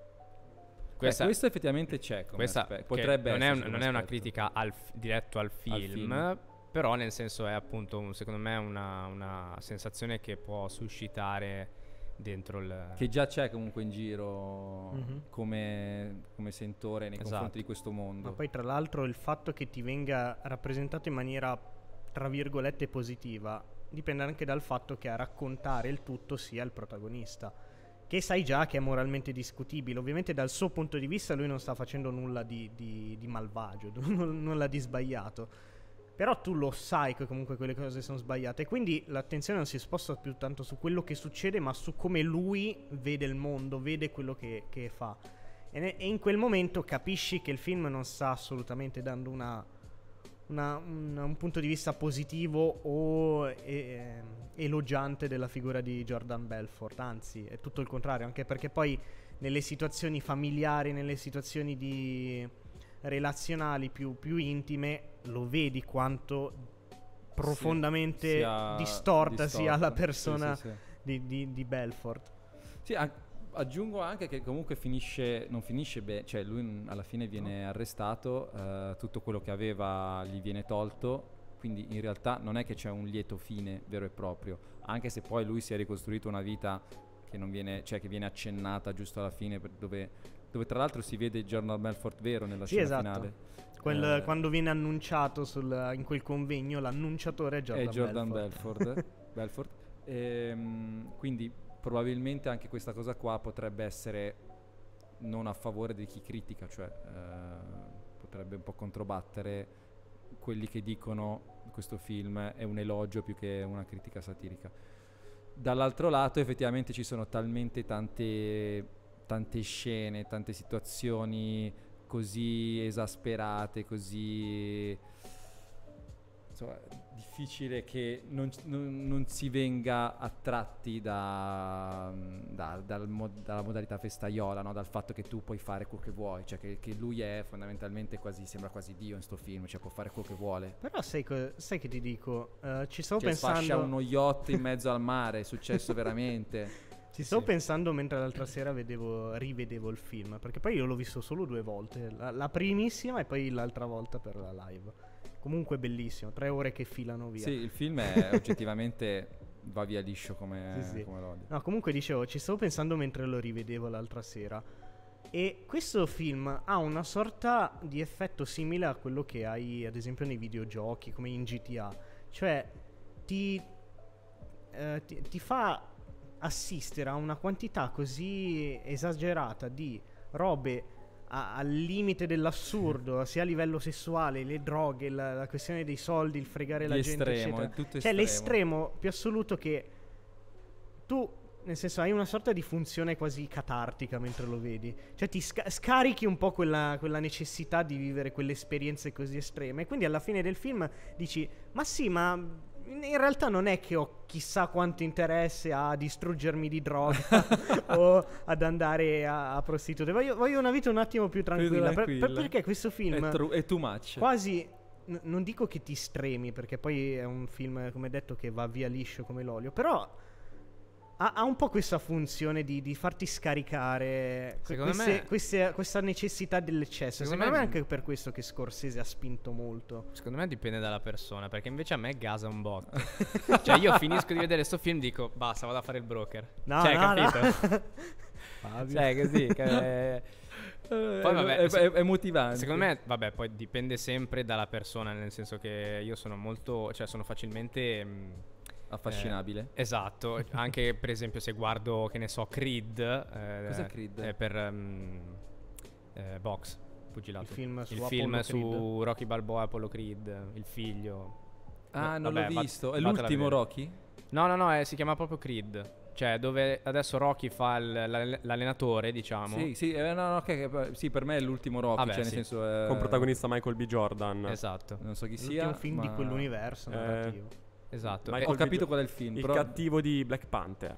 Questa, Beh, questo effettivamente c'è come questa aspe- che potrebbe non è, esserci un- come non è una aspetto. critica al f- diretto al film, film. però nel senso è appunto un- secondo me una, una sensazione che può suscitare dentro il... Che già c'è comunque in giro Mhm. come, come sentore nei Esatto. confronti di questo mondo. Ma poi tra l'altro il fatto che ti venga rappresentato in maniera tra virgolette positiva dipende anche dal fatto che a raccontare il tutto sia il protagonista, che sai già che è moralmente discutibile. Ovviamente dal suo punto di vista lui non sta facendo nulla di, di, di malvagio, nulla di sbagliato, però tu lo sai che comunque quelle cose sono sbagliate, e quindi l'attenzione non si sposta più tanto su quello che succede ma su come lui vede il mondo, vede quello che, che fa. E, ne- e in quel momento capisci che il film non sta assolutamente dando una, una- un, un punto di vista positivo o eh, elogiante della figura di Jordan Belfort, anzi è tutto il contrario, anche perché poi nelle situazioni familiari, nelle situazioni di relazionali più, più intime, lo vedi quanto profondamente Sia distorta, sia la distorta. persona Sì, sì, sì. Di, di, di Belfort. Sì, a- aggiungo anche che comunque finisce, non finisce bene, cioè lui mm, alla fine viene arrestato, eh, tutto quello che aveva gli viene tolto, quindi in realtà non è che c'è un lieto fine vero e proprio, anche se poi lui si è ricostruito una vita che non viene, cioè che viene accennata giusto alla fine, per- dove, dove tra l'altro si vede Jordan Belfort vero nella Sì, scena esatto. finale. Quel- Eh, quando viene annunciato sul- in quel convegno, l'annunciatore è Jordan, è Jordan Belfort. Belfort, Belfort. Ehm, quindi probabilmente anche questa cosa qua potrebbe essere non a favore di chi critica, cioè eh, potrebbe un po' controbattere quelli che dicono questo film è un elogio più che una critica satirica. Dall'altro lato effettivamente ci sono talmente tante, tante scene, tante situazioni così esasperate, così insomma, difficile che non, non- non si venga attratti da, da- dal mo- dalla modalità festaiola, no? Dal fatto che tu puoi fare quel che vuoi, cioè che, che lui è fondamentalmente quasi, sembra quasi Dio in sto film, cioè può fare quel che vuole. Però sai, co- sai che ti dico? Eh, ci stavo Cioè sfascia pensando. uno yacht in mezzo al mare, è successo veramente. Ci stavo Sì. pensando mentre l'altra sera vedevo, rivedevo il film, perché poi io l'ho visto solo due volte, la, la primissima e poi l'altra volta per la live. Comunque bellissimo, tre ore che filano via. Sì, il film è oggettivamente va via liscio come, Sì, sì. come l'odio. No, comunque dicevo, ci stavo pensando mentre lo rivedevo l'altra sera. E questo film ha una sorta di effetto simile a quello che hai ad esempio nei videogiochi, come in G T A. Cioè, ti, eh, ti, ti fa assistere a una quantità così esagerata di robe a- al limite dell'assurdo, sia a livello sessuale, le droghe, la, la questione dei soldi, il fregare Di la gente, estremo, eccetera. è tutto Cioè estremo. l'estremo più assoluto che tu, nel senso, hai una sorta di funzione quasi catartica mentre lo vedi. Cioè ti sca- scarichi un po' quella, quella necessità di vivere quelle esperienze così estreme. E quindi alla fine del film dici, ma sì, ma in realtà non è che ho chissà quanto interesse a distruggermi di droga o ad andare a, a prostitute. Voglio, voglio una vita un attimo più tranquilla. Per- per- perché questo film è, tru- è too much. quasi... n- non dico che ti stremi, perché poi è un film, come detto, che va via liscio come l'olio. Però... Ha, ha un po' questa funzione di, di farti scaricare que- Secondo queste, me- queste- questa necessità dell'eccesso. Secondo Secondo me- me è anche per questo che Scorsese ha spinto molto. Secondo me dipende dalla persona, perché invece a me gasa un botto. Cioè io finisco di vedere sto film, dico basta, vado a fare il broker. No, Cioè, no, no. capito? Cioè così che- Eh, Poi, è- vabbè, è, se- è- è motivante. Secondo me, vabbè, poi dipende sempre dalla persona, nel senso che io sono molto, cioè sono facilmente mh, affascinabile. eh, esatto, anche per esempio se guardo, che ne so, Creed. eh, Cos'è Creed? eh, per um, eh, box, pugilato. Il film su Il Apollo film Creed. su Rocky Balboa e Apollo Creed, il figlio. Ah, Beh, non vabbè, l'ho va- visto. È vatela a l'ultimo vedere. Rocky? No, no, no, eh, si chiama proprio Creed. Cioè, dove adesso Rocky fa il- l'all- l'allenatore, diciamo. Sì, sì, eh, no, no, ok, che- sì, per me è l'ultimo Rocky, Vabbè, cioè nel sì. senso è- Con protagonista Michael B. Jordan. Esatto, non so chi L'ultimo sia, film ma- di quell'universo Eh, narrativo. esatto. Ma E- Ho capito qual è il film, Il però cattivo di Black Panther.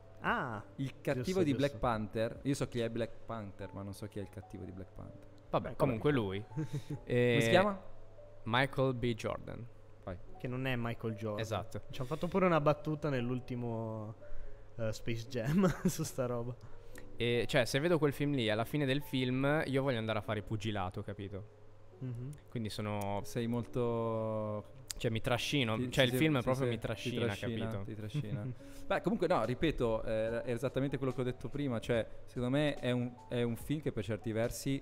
Ah, il cattivo Giusto, di Black giusto. Panther, io so chi è Black Panther, ma non so chi è il cattivo di Black Panther. vabbè, comunque lui. E- Come si chiama? Michael B. Jordan. Vai. che non è Michael Jordan. Esatto. Ci hanno fatto pure una battuta nell'ultimo eh, Space Jam su sta roba. E cioè, se vedo quel film lì, alla fine del film, io voglio andare a fare pugilato, capito? Mhm. Quindi sono. Sei molto Cioè, mi trascino. Sì, cioè, sì, il film sì, proprio sì, mi ti trascina, trascina, capito? ti trascina. Beh, comunque no, ripeto, eh, è esattamente quello che ho detto prima, cioè, secondo me è un, è un film che per certi versi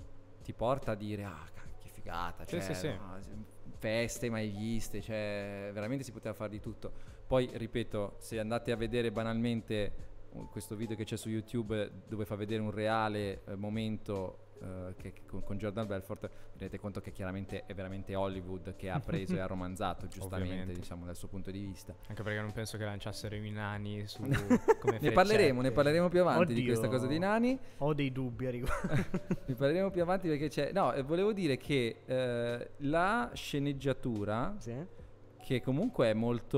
ti porta a dire, ah, ca- che figata, Sì, cioè, sì, sì. no, s- feste mai viste, cioè, veramente si poteva fare di tutto. Poi, ripeto, se andate a vedere banalmente uh, questo video che c'è su YouTube eh, dove fa vedere un reale eh, momento eh, che, che con, con Jordan Belfort, vi rendete conto che chiaramente è veramente Hollywood che ha preso e ha romanzato, giustamente, Ovviamente. diciamo, dal suo punto di vista. Anche perché non penso che lanciassero i nani su come Ne freccette. parleremo, ne parleremo più avanti di Oddio. questa cosa dei nani. Ho dei dubbi a riguardo. Ne parleremo più avanti perché c'è. No, eh, volevo dire che eh, la sceneggiatura, Sì? che comunque è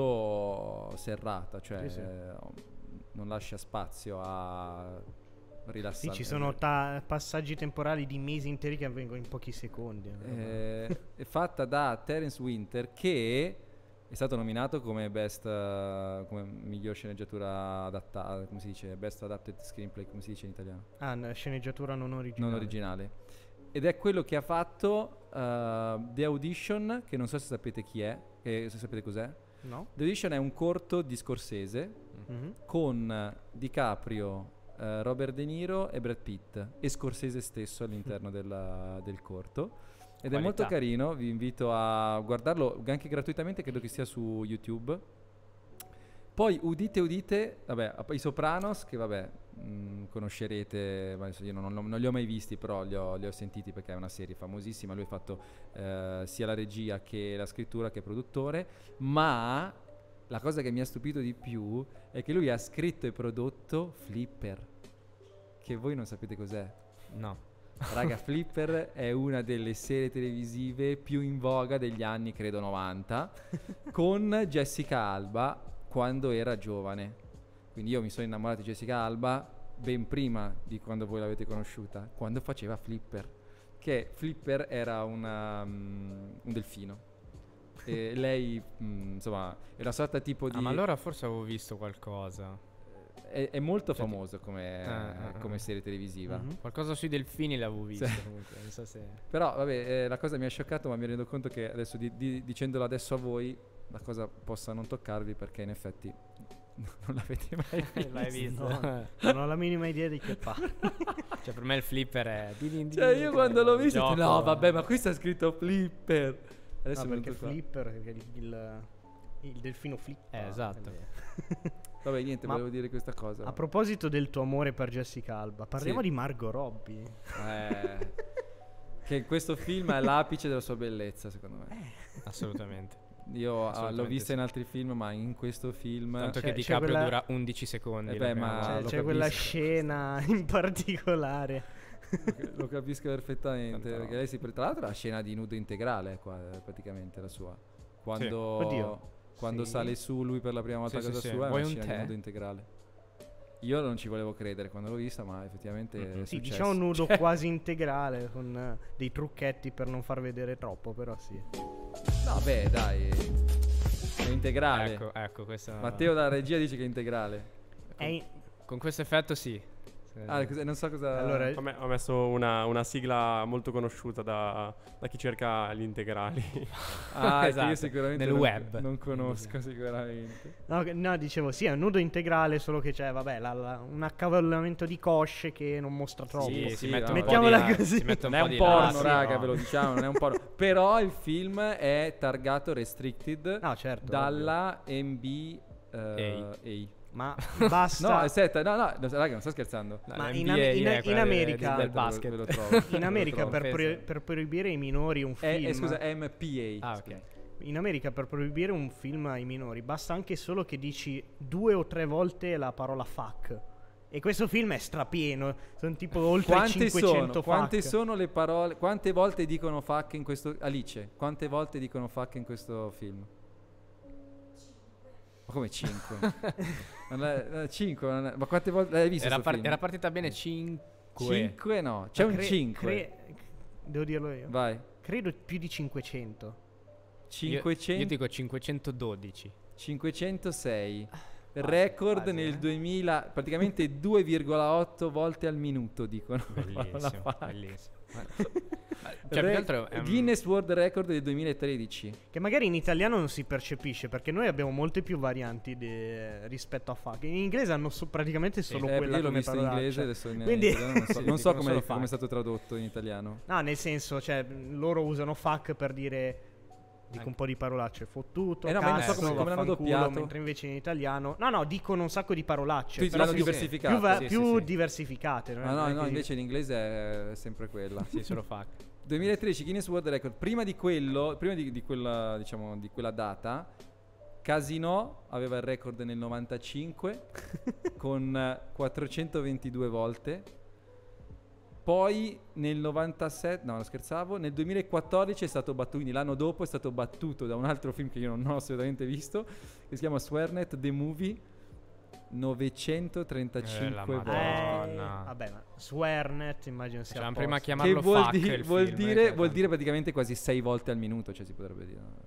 molto serrata, cioè Sì, sì. eh, non lascia spazio a Sì, rilassare. ci sono ta- passaggi temporali di mesi interi che avvengono in pochi secondi. Eh, è fatta da Terence Winter, che è stato nominato come best eh, come miglior sceneggiatura adattata, come si dice, best adapted screenplay, come si dice in italiano, Ah, n- sceneggiatura non originale. non originale, ed è quello che ha fatto eh, The Audition, che non so se sapete chi è, eh, se sapete cos'è. No? The Audition è un corto di Scorsese Mhm. con DiCaprio, eh, Robert De Niro e Brad Pitt e Scorsese stesso all'interno della- del corto. Ed è Qualità. molto carino, vi invito a guardarlo anche gratuitamente, credo che sia su YouTube. Poi udite udite, vabbè, i Sopranos, che vabbè, mh, conoscerete, ma adesso io non, non- non li ho mai visti, però li ho, li ho sentiti perché è una serie famosissima, lui ha fatto eh, sia la regia che la scrittura che produttore, ma la cosa che mi ha stupito di più è che lui ha scritto e prodotto Flipper, che voi non sapete cos'è. No. Raga, Flipper è una delle serie televisive più in voga degli anni, credo novanta, con Jessica Alba quando era giovane. Quindi io mi sono innamorato di Jessica Alba ben prima di quando voi l'avete conosciuta, quando faceva Flipper. Che Flipper era una, mm, un delfino. E lei, mm, insomma, è una sorta tipo di... Ah, ma allora forse avevo visto qualcosa. è, è molto Cioè, famoso come, Ah, ah, come ah. serie televisiva. Mhm. Qualcosa sui delfini l'avevo visto Sì. comunque, non so se. Però vabbè, eh, la cosa mi ha scioccato, ma mi rendo conto che adesso di- di- dicendolo adesso a voi la cosa possa non toccarvi, perché in effetti non l'avete mai visto. L'hai visto? No, non ho la minima idea di che parli. Cioè, per me il flipper è. di- di- di- Cioè io quando l'ho visto ho detto, gioco- no vabbè, ma questo ha scritto Flipper. Adesso No, è perché venuto qua. Flipper, perché il, il, il delfino flippa. Eh, esatto. Vabbè, niente, Ma volevo dire questa cosa. A proposito del tuo amore per Jessica Alba, parliamo Sì. di Margot Robbie. Eh, che questo film è l'apice della sua bellezza, secondo me. Assolutamente. Io ah, l'ho Assolutamente vista sì. in altri film, ma in questo film... Tanto C'è- che c'è DiCaprio quella- dura undici secondi. Eh beh, l'abbiamo- ma- C'è, lo c'è quella capisco. scena in particolare. Lo capisco perfettamente, Tanta perché lei si pre- tra l'altro la scena di nudo integrale qua, è praticamente la sua. Quando, Oddio. quando Sì. sale su lui per la prima volta Sì, a casa sì, sì. sua, è Vuoi una un scena di tè? nudo integrale. Io non ci volevo credere quando l'ho vista, ma effettivamente Mhm. è Sì, successo. diciamo nudo Cioè, quasi integrale con eh, dei trucchetti per non far vedere troppo, però sì. no, beh, dai, è integrale. Ecco, ecco, questa... Matteo dalla regia dice che è integrale. È in- Con questo effetto sì. Ah, cos'è? Non so cosa... Allora, Ho, me- ho messo una, una sigla molto conosciuta da, da chi cerca gli integrali. Ah, Esatto, che io sicuramente nel non, web. non conosco sicuramente. no, che- no, dicevo, sì, è un nudo integrale, solo che c'è, vabbè, la- la- un accavallamento di cosce che non mostra troppo. Sì, sì, si mette un mettiamola po' di, così. si mette un Non è po' un di porno, lasso, raga, no. ve lo diciamo, non è un porno. Però il film è targato restricted No, certo. dalla M B eh, A. Ma basta. No, aspetta, no, no, no, raga, non sto scherzando. No, Ma l'N in B A Am- in- è in quella America- del Aspetta, ve lo- basket. ve lo trovo, ve In lo America trovo. per, Offesa. pro- per proibire ai minori un Eh, film. eh, scusa, M P A. Ah, scusa. ok. In America per proibire un film ai minori basta anche solo che dici due o tre volte la parola fuck. E questo film è strapieno. Sono tipo oltre Quante cinquecento sono, fuck. quante sono le parole, quante volte dicono fuck in questo... Alice, quante volte dicono fuck in questo film? Ma come cinque? cinque? Ma quante volte l'hai visto Era, sto par- film? era partita bene cinque. cinque no, c'è Ma un cre- cinque. cre- Devo dirlo io. Vai. Credo più di cinquecento. cinquecento, Io, io dico cinquecentododici. cinquecentosei. Record quasi, nel eh. duemila, praticamente due virgola otto volte al minuto dicono. La Bellissimo, fa- bellissimo. Ma- ma- cioè, più Re- che altro è un- Guinness World Record del duemilatredici. Che magari in italiano non si percepisce perché noi abbiamo molte più varianti de- rispetto a fuck. In inglese hanno so- praticamente solo Eh, quella io l'ho come visto in parolaccia. inglese, adesso in, Quindi- in italiano non so, Sì, non so dicono come, solo come è fuck. stato tradotto in italiano. No, nel senso, cioè, loro usano fuck per dire. Dico un po' di parolacce, fottuto, Eh no, ma io non cazzo, so come- come l'hanno vaffanculo, doppiato. mentre invece in italiano. No, no, dicono un sacco di parolacce. Tu però l'hanno più, diversificato. più, va- Sì, più sì, sì. diversificate. non è- Ah, non no, è no, che- invece in inglese è sempre quella. Sì, solo fuck. duemilatredici Guinness World Record. Prima di quello, prima di, di quella, diciamo, di quella data, Casino aveva il record nel novantacinque con eh, quattrocentoventidue volte. Poi nel novantasette, no, non scherzavo, nel duemilaquattordici è stato battuto, quindi l'anno dopo è stato battuto da un altro film che io non ho assolutamente visto, che si chiama Swearnet The Movie, novecentotrentacinque Eh, la volte. Madonna. Eh, vabbè, ma Swearnet immagino sia. Cioè, a prima a posto. chiamarlo Che vuol, fuck di- il vuol film, dire, eh, vuol che- dire praticamente quasi sei volte al minuto, cioè si potrebbe dire.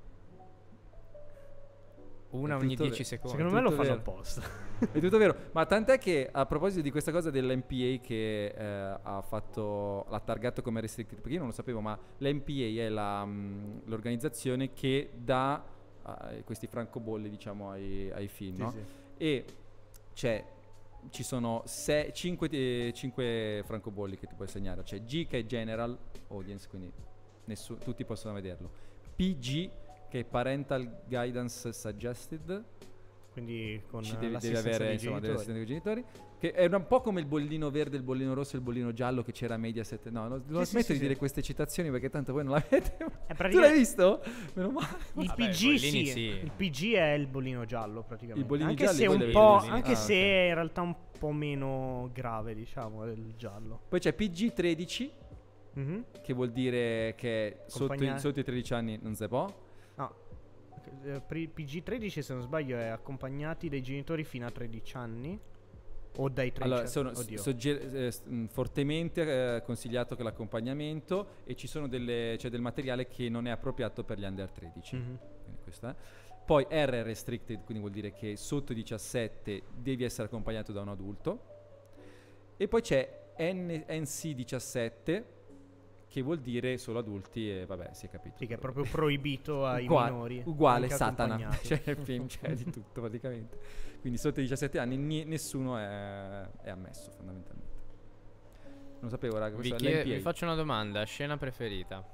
Una È ogni tutto dieci ve- secondi. Secondo me lo tutto fanno vero. apposta. È tutto vero, ma tant'è che a proposito di questa cosa dell'M P A che eh, ha fatto, l'ha targato come restricted, perché io non lo sapevo, ma l'M P A è la, mh, l'organizzazione che dà eh, questi francobolli, diciamo, ai, ai film, Sì, no? sì. E c'è, ci sono cinque francobolli che ti puoi segnare, c'è G che è General Audience, quindi nessu- tutti possono vederlo, P G che è Parental Guidance Suggested, Quindi con ci devi, devi l'assistenza avere dei insomma deve genitori. essere dei genitori, che è un po' come il bollino verde, il bollino rosso e il bollino giallo che c'era a Mediaset. No, no, lo Sì, smetto sì, di sì, dire sì. queste citazioni perché tanto voi non l'avete. È Tu praticamente- l'hai visto? Meno male. Il Vabbè, i P G bollini sì. sì. Il P G è il bollino giallo praticamente. I bollini anche gialli, se voi un li po', avete anche visti? se Ah, ok. è in realtà un po' meno grave, diciamo, del giallo. Poi c'è P G tredici, Mhm. che vuol dire che sotto i, Compagnia- sotto i tredici anni non si può. No. Eh, pri- P G tredici, se non sbaglio, è accompagnati dai genitori fino a tredici anni. O dai tredici Allora, anni. sono Oddio. sogge- eh, s- mh, fortemente eh, consigliato che l'accompagnamento, e ci sono delle, c'è del materiale che non è appropriato per gli under tredici. Mhm. Quindi questo è. Poi R è restricted, quindi vuol dire che sotto i diciassette devi essere accompagnato da un adulto. E poi c'è N- N C diciassette, che vuol dire solo adulti, e vabbè, si è capito. Sì, che è proprio proibito ai Ugua- minori. Uguale, anche Satana. accompagnati. Cioè nel film c'è di tutto praticamente. Quindi sotto i diciassette anni ni- nessuno è, è ammesso fondamentalmente. Non sapevo, raga, Vi, questo è chie- l'N P A. vi faccio una domanda, scena preferita?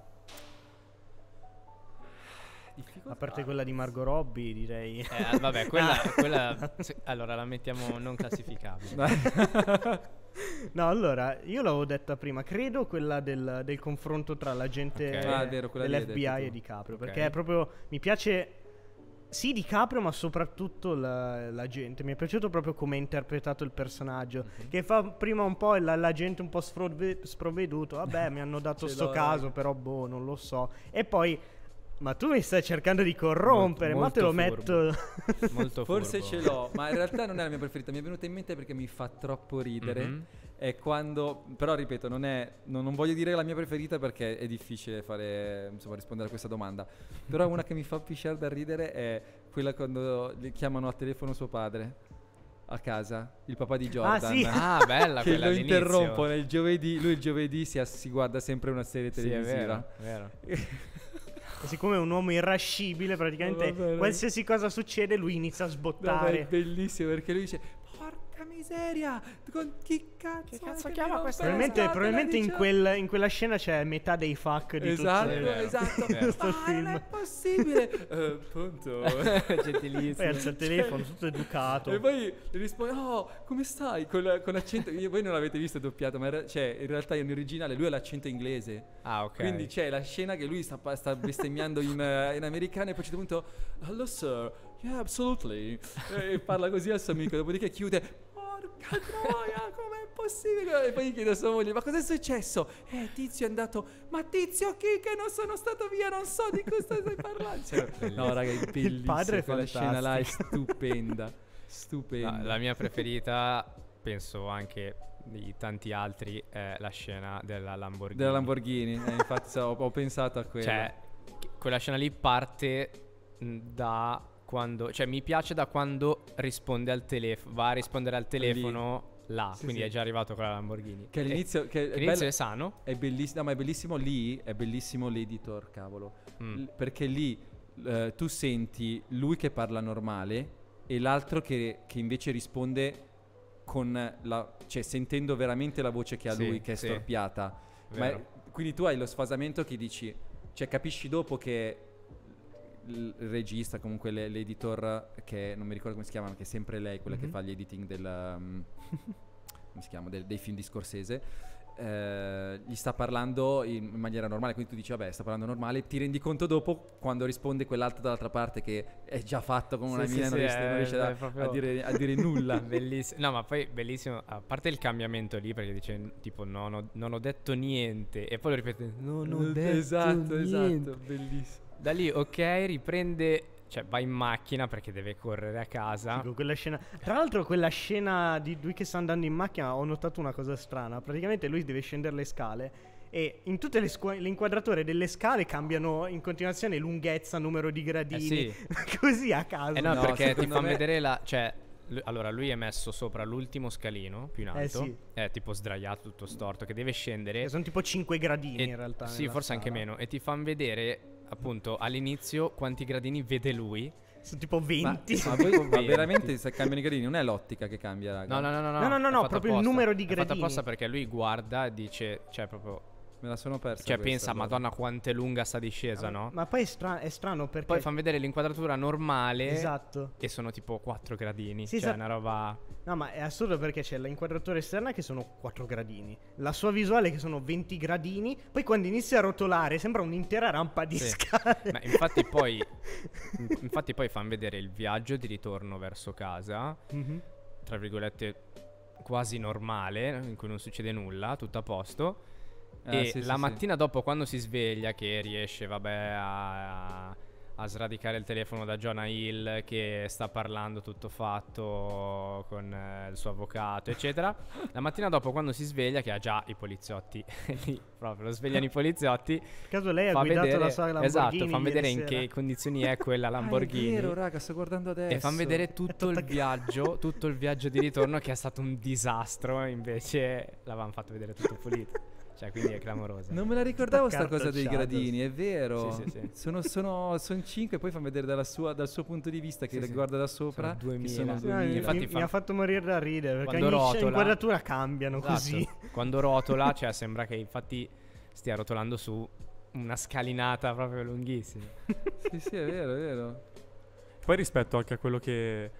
Difficoltà. A parte quella di Margot Robbie, direi. Eh, vabbè, quella, quella se- allora la mettiamo non classificabile. No, allora, io l'avevo detta prima, credo quella del, del confronto tra l'agente Ok. Ah, è vero, quella lì hai dell'F B I detto tu. e DiCaprio, Ok. perché è proprio, mi piace, sì DiCaprio, ma soprattutto la, l'agente, mi è piaciuto proprio come ha interpretato il personaggio, Mhm. che fa prima un po' la- l'agente un po' sprovve- sprovveduto, vabbè mi hanno dato Ce sto l'ho, caso, raga. però boh, non lo so, e poi, ma tu mi stai cercando di corrompere, Molto- ma te lo molto metto... Molto Forse furbo. ce l'ho, ma in realtà non è la mia preferita. Mi è venuta in mente perché mi fa troppo ridere. Mhm. È quando, però ripeto, non è, non, non voglio dire la mia preferita perché è difficile fare, insomma, rispondere a questa domanda. Però una che mi fa pisciare da ridere è quella quando gli chiamano a telefono suo padre a casa, il papà di Jordan. sì. Ah, bella Che quella lo all'inizio. interrompono il giovedì. Lui il giovedì si, ass- si guarda sempre una serie Sì, è televisiva. vero, è vero. E siccome è un uomo irascibile, praticamente No, vabbè, qualsiasi cosa succede lui inizia a No, ma è sbottare. bellissimo perché lui dice: porca miseria, con chi cazzo, Che cazzo è che chiama mi questa rompe le Probabilmente, scatole, probabilmente in, dice- quel- in quella scena c'è metà dei fuck di Esatto, tutto È vero, esatto. è vero. questo Ma non film. è possibile. Eh, pronto? Poi Gentilissimo. alza il telefono, tutto educato. E poi risponde: oh, come stai? Con, con l'accento. Io- voi non l'avete visto doppiato, ma era- cioè, in realtà in originale lui ha l'accento inglese. Ah, ok. Quindi c'è la scena che lui sta, pa- sta bestemmiando in, eh, in americano e poi a un certo punto: hello sir, yeah, absolutely. E parla così al suo amico, dopodiché chiude: porca troia, com'è possibile? E poi gli chiede a sua moglie: ma cos'è successo? Eh, Tizio è andato. Ma Tizio chi? Che non sono stato via, non so di cosa stai parlando. Cioè, no, raga, è bellissimo. padre è quella scena là è fantastico. stupenda. Stupenda. No, la mia preferita, penso anche di tanti altri, è la scena della Lamborghini. Della Lamborghini, eh, infatti so, ho, ho pensato a quella. Cioè, che- quella scena lì parte mh, da quando... Cioè, mi piace da quando risponde al telefono, va a rispondere al telefono là, Sì, quindi sì. è già arrivato con la Lamborghini. Che all'inizio, che Che è, l'inizio bello- è sano. è bellissimo, no, ma è bellissimo lì, è bellissimo l'editor, cavolo. Mm. L- perché lì eh, tu senti lui che parla normale e l'altro che, che invece risponde con la, cioè sentendo veramente la voce che ha Sì, lui, che è sì. storpiata. Ma Vero. è- quindi tu hai lo sfasamento che dici, cioè capisci dopo che il regista, comunque l'e- l'editor, che non mi ricordo come si chiama, ma che è sempre lei, quella Mhm. che fa gli editing del um, come si chiama, del- dei film di Scorsese, eh, gli sta parlando in in maniera normale, quindi tu dici vabbè, sta parlando normale, ti rendi conto dopo quando risponde quell'altro dall'altra parte che è già fatto con una Sì, mina, sì, non sì, riesce, non è- riesce è a- proprio- a, dire, a dire nulla. Bellissimo. No, ma poi bellissimo. A parte il cambiamento lì, perché dice tipo non ho, non ho detto niente. E poi lo ripete: non ho detto esatto, niente. esatto, bellissimo. Da lì, ok, riprende. Cioè, va in macchina perché deve correre a casa. Dico, quella scena. Tra l'altro, quella scena di lui che sta andando in macchina, ho notato una cosa strana. Praticamente lui deve scendere le scale. E in tutte le, squa- le inquadrature delle scale cambiano in continuazione lunghezza, numero di gradini. Eh Così a caso. Eh no, No, perché ti secondo fanno me- vedere la. Cioè, lu- allora lui è messo sopra l'ultimo scalino più in Eh, alto. sì. È tipo sdraiato, tutto storto, che deve scendere. Che sono tipo cinque gradini E- in realtà. Sì, nella forse anche scala. meno. E ti fanno vedere appunto all'inizio quanti gradini vede lui. Sono tipo Ma, venti. ma voi- ma venti. veramente se cambiano i gradini non è l'ottica che cambia, raga? No, no, no, no, No, no, no, è no, fatto proprio il apposta. numero di È fatto gradini. apposta perché lui guarda e dice, cioè proprio, Me la sono persa cioè questa, pensa, allora. madonna quanto è lunga sta discesa, no? Ma poi è, stra- è strano perché. Poi fanno vedere l'inquadratura normale Esatto. e sono tipo quattro gradini, Sì, cioè sa- una roba... No, ma è assurdo perché c'è l'inquadratura esterna che sono quattro gradini, la sua visuale che sono venti gradini, poi quando inizia a rotolare sembra un'intera rampa di Sì. scale. Ma infatti poi, infatti poi fanno vedere il viaggio di ritorno verso casa, Mhm. tra virgolette quasi normale, in cui non succede nulla, tutto a posto. Ah, E sì, sì, la sì. mattina dopo, quando si sveglia, che riesce, vabbè, a, a sradicare il telefono da Jonah Hill, che sta parlando tutto fatto con eh, il suo avvocato, eccetera. La mattina dopo, quando si sveglia, che ha già i poliziotti lì, proprio lo svegliano i poliziotti. Per caso lei ha fa guidato vedere, la sua Lamborghini. esatto, fanno vedere in ieri che sera. condizioni è quella Ah, Lamborghini. è vero, raga, sto guardando adesso. E fanno vedere tutto il tutta ca- viaggio, tutto il viaggio di ritorno che è stato un disastro, invece l'avevano fatto vedere tutto pulito. Cioè, quindi è clamorosa. Non me la ricordavo sta cosa dei Cartocciato. gradini, è vero. Sì, sì, sì. Sono, sono, sono cinque, poi fanno vedere dalla sua- dal suo punto di vista che Sì, le sì. guarda da sopra. Sono duemila. che sono No, duemila. mi, Infatti mi- fa- mi ha fatto morire da ridere perché Quando ogni rotola- inquadratura cambiano Esatto. così. Quando rotola, cioè sembra che infatti stia rotolando su una scalinata proprio lunghissima. Sì, sì, è vero, è vero. Poi rispetto anche a quello che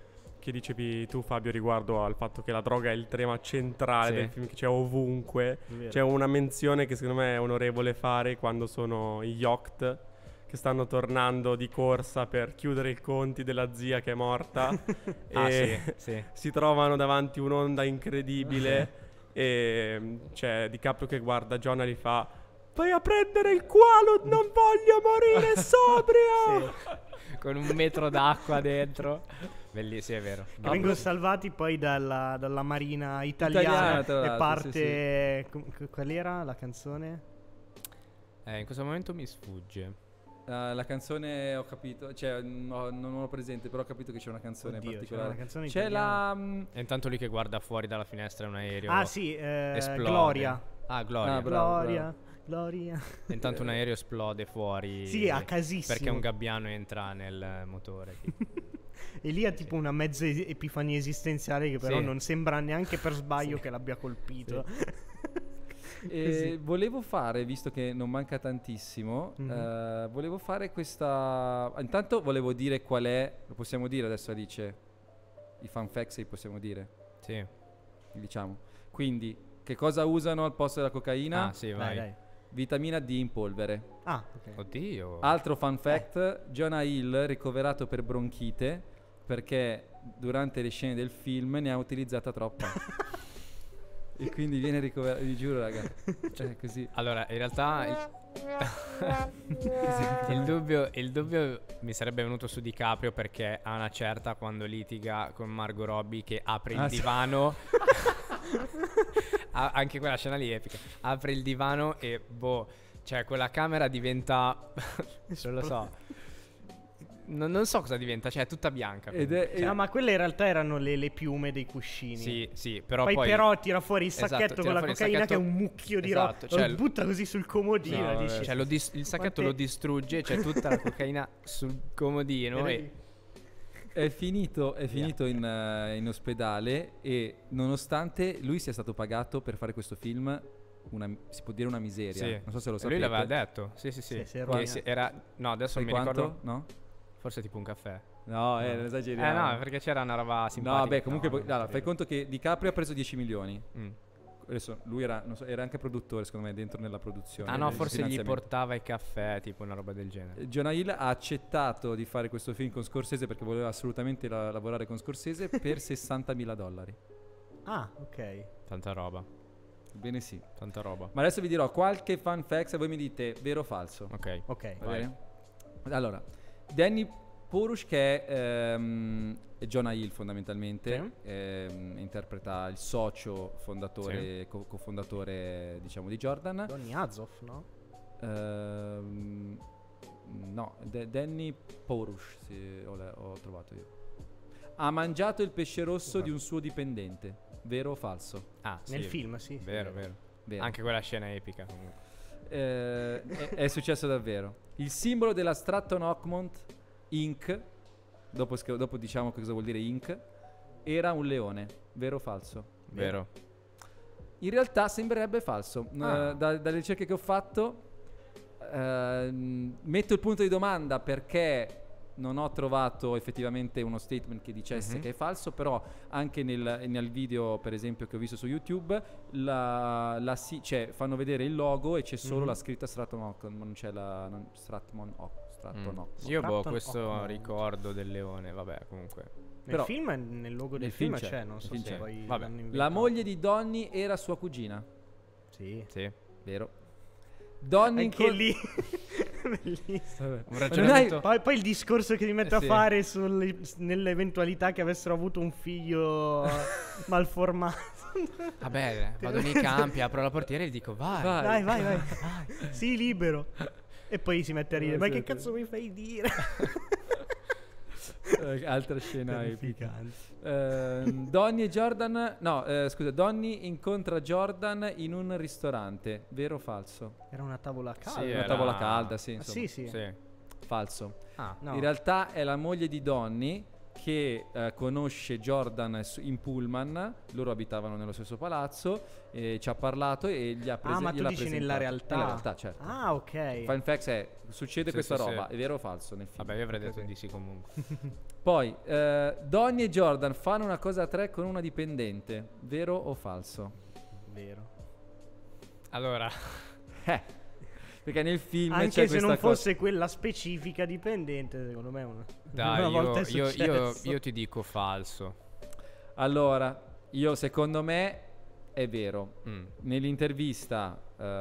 che dicevi tu, Fabio, riguardo al fatto che la droga è il tema centrale Sì. del film, che c'è ovunque. Vero. C'è una menzione che secondo me è onorevole fare quando sono i yacht che stanno tornando di corsa per chiudere i conti della zia che è morta e Ah, sì, sì. si trovano davanti un'onda incredibile e c'è DiCaprio che guarda John e gli fa: vai a prendere il qualo, non voglio morire sobrio. Sì. Con un metro d'acqua dentro. Bellissimo, è vero. Che vengono salvati poi dalla, dalla marina italiana, Italiana, tra e l'altro, parte... com- c- qual era la canzone? Eh, in questo momento mi sfugge. Uh, la canzone ho capito, cioè no, non ho presente, però ho capito che c'è una canzone Oddio, c'è particolare. una canzone C'è italiana. la mm, E intanto lì che guarda fuori dalla finestra un aereo. Ah sì, eh, esplode. Gloria. Ah, Gloria. Ah, bravo, Gloria, Gloria. E intanto un aereo esplode fuori. Sì, a casissimo. Perché un gabbiano entra nel motore. E lì ha tipo una mezza es- epifania esistenziale che però Sì. non sembra neanche per sbaglio che l'abbia colpito. E Così. volevo fare, visto che non manca tantissimo, Mhm. eh, volevo fare questa. Intanto volevo dire qual è, lo possiamo dire adesso, Alice? I fun facts li possiamo dire, Sì. diciamo. Quindi, che cosa usano al posto della cocaina? Ah, sì, Dai, vai. dai. Vitamina D in polvere. Ah, ok. Oddio. Altro fun fact, Jonah Hill ricoverato per bronchite perché durante le scene del film ne ha utilizzata troppa. E quindi viene ricoverato, vi giuro raga, cioè così. Allora, in realtà il, il dubbio, il dubbio mi sarebbe venuto su DiCaprio perché a una certa, quando litiga con Margot Robbie, che apre il Ah, sì. divano. Ah, anche quella scena lì è epica. Apre il divano e boh, cioè quella camera diventa non lo so. Non, non so cosa diventa, cioè è tutta bianca. Ed comunque. è, No, ma quelle in realtà erano le, le piume dei cuscini. Sì, sì, però poi, poi, però tira fuori il Esatto, sacchetto tira con la fuori il cocaina sacchetto- che è un mucchio di Esatto, roba. cioè Lo il- butta così sul comodino. No, e dici, vabbè. cioè lo dis- il sacchetto Quante- lo distrugge, c'è tutta la cocaina sul comodino e è finito, è finito in, eh, in ospedale e nonostante lui sia stato pagato per fare questo film, una, si può dire una miseria. sì. Non so se lo E sapete. lui l'aveva detto. Sì, sì, sì. Sì, si Che era- si- era no, adesso Sai non mi quanto? ricordo. No? Forse tipo un caffè. No, eh, non Eh esageriamo. no, perché c'era una roba No, simpatica. vabbè, comunque No, poi- non allora, fai credo. conto che DiCaprio ha preso dieci milioni. Mm. Adesso lui era, non so, era anche produttore, secondo me, dentro nella produzione. Ah no, nel forse gli finanziamento. portava i caffè, tipo una roba del genere. Jonah Hill ha accettato di fare questo film con Scorsese perché voleva assolutamente la- lavorare con Scorsese per sessantamila dollari. Ah, ok. Tanta roba, Bene sì. tanta roba. Ma adesso vi dirò qualche fun facts e voi mi dite vero o falso. Ok. Ok. Va Vai. bene? Allora, Danny Porush, che è, ehm, è Jonah Hill fondamentalmente, ehm, interpreta il socio fondatore, co- cofondatore diciamo di Jordan. Donny Azoff, no? Ehm, no, De- Danny Porush, sì, ho, le- ho trovato io. Ha mangiato il pesce rosso di un suo dipendente. Vero o falso? Ah, sì. Nel film, sì. sì. Vero, vero. Vero. Anche quella scena è epica comunque. Eh, è, è successo davvero. Il simbolo della Stratton Oakmont Incorporated, dopo, scri- dopo diciamo cosa vuol dire Inc, era un leone. Vero o falso? Vero. In realtà sembrerebbe falso. Ah. Eh, da- dalle ricerche che ho fatto, ehm, metto il punto di domanda perché non ho trovato effettivamente uno statement che dicesse Mhm. che è falso, però anche nel, nel video, per esempio, che ho visto su YouTube, la, la si- cioè, fanno vedere il logo e c'è solo Mhm. la scritta Stratton Oakmont, non c'è la non, Stratton Oak, Stratton Mm. Oakmont. Io boh, Stratton questo Oakmont. ricordo del leone, vabbè, comunque. Nel Però- film, nel logo del nel film, film c'è, c'è, non nel so film se c'è. poi Vabbè. l'hanno La inventato. moglie di Donny era sua cugina, Sì. Sì. vero? Donny Anche incol- lì. Bellissimo. Un non ragionamento. Poi, poi il discorso che ti mette Eh, a sì. fare sul- nell'eventualità che avessero avuto un figlio malformato. Vabbè, vado nei campi, apro la portiera e gli dico vai. Vai. Vai, vai, vai. Sì, libero. E poi si mette a ridere. Ma che Esatto. cazzo mi fai dire? Eh, altra scena epica. Terrificante. Ehm, Donny e Jordan, no, eh, scusa, Donny incontra Jordan in un ristorante, vero o falso? Era una tavola calda. Sì, Una era- tavola calda, sì, Ah, insomma. sì, sì. Sì. Falso. Ah, No. In realtà è la moglie di Donny che eh, conosce Jordan su- in pullman, loro abitavano nello stesso palazzo, e ci ha parlato e gli ha preso. Ah, ma tu dici nella realtà? Nella realtà, certo. Ah, ok. Fun fact è, succede Sì, questa sì, roba, sì. è vero o falso nel film? Vabbè, io avrei detto Ok. di sì comunque. Poi, eh, Donnie e Jordan fanno una cosa a tre con una dipendente, vero o falso? Vero. Allora, Eh, perché nel film Anche c'è se questa non cosa. fosse quella specifica dipendente, secondo me è una, dai, una volta è io, io, io, successo. io ti dico falso. Allora, io secondo me è vero. Mm. Nell'intervista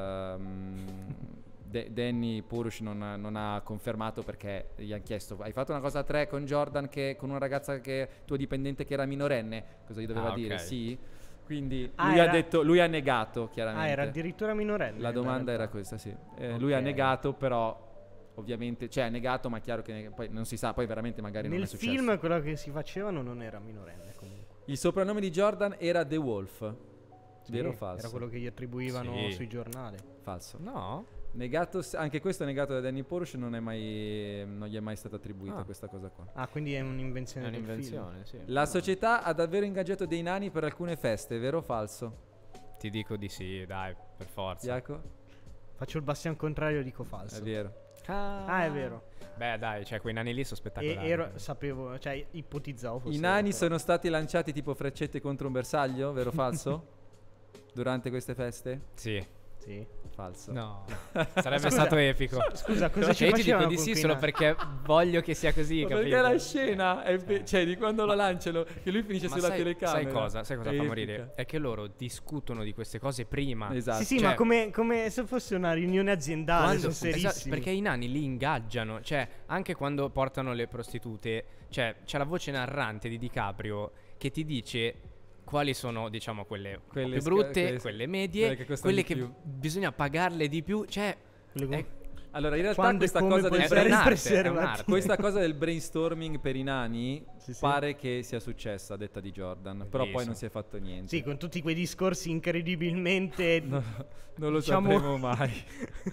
ehm, De- Danny Purush non ha, non ha confermato, perché gli hanno chiesto: hai fatto una cosa a tre con Jordan, che, con una ragazza che tua dipendente che era minorenne? Cosa gli doveva Ah, dire? ok. Sì. Quindi Ah, lui era- ha detto, lui ha negato chiaramente. Ah, era addirittura minorenne. La in domanda era realtà. questa, sì. Eh, Lui ha Ok. negato, però ovviamente, cioè ha negato, ma è chiaro che neg- poi non si sa, poi veramente magari non Nel è successo. film quello che si facevano non era minorenne comunque. Il soprannome di Jordan era The Wolf. Sì, Vero o falso? Era quello che gli attribuivano Sì. sui giornali. Falso. No? Negato, s- anche questo è negato da Danny Porsche, non, è mai, non gli è mai stata attribuita Ah. questa cosa qua. Ah, quindi è È un'invenzione del un'invenzione, sì. La società ha davvero ingaggiato dei nani per alcune feste, vero o falso? Ti dico di sì, dai, per forza. Jaco? film. Faccio il bastian contrario, dico falso. È vero. Ah, è vero. Beh, dai, cioè quei nani lì sono E spettacolari. ero, sapevo, cioè ipotizzavo fosse I nani vero, sono stati lanciati tipo freccette contro un bersaglio, vero o falso? Durante queste feste? Sì. però- Sì. Falso. No. Sarebbe Scusa, stato epico. Scusa, cosa ci Cioè, io ti dico facevano di con sì quei solo nani? perché voglio che sia così, Ma capito? perché la scena è be- cioè di quando lo lanciano, che lui finisce Ma sulla sai, telecamera. sai cosa? Sai cosa È fa epica. morire? È che loro discutono di queste cose prima. Esatto. Sì, sì, Cioè- ma come, come se fosse una riunione aziendale, Quando- sono esatto, serissimi. perché i nani li ingaggiano, cioè anche quando portano le prostitute, cioè c'è la voce narrante di DiCaprio che ti dice quali sono, diciamo, quelle, un po' Quelle più sca- brutte, quelle- quelle medie, quelle che costano quelle di che più. bisogna pagarle di più, cioè Quelle con- è- Allora, in realtà Quando e questa come cosa, puoi del è usare il un'arte, è preservativo. un'arte. questa cosa del brainstorming per i nani Sì, sì. pare che sia successa, a detta di Jordan, però poi Bellissimo. non si è fatto niente. Sì, con tutti quei discorsi incredibilmente No, non lo diciamo- sapremo mai.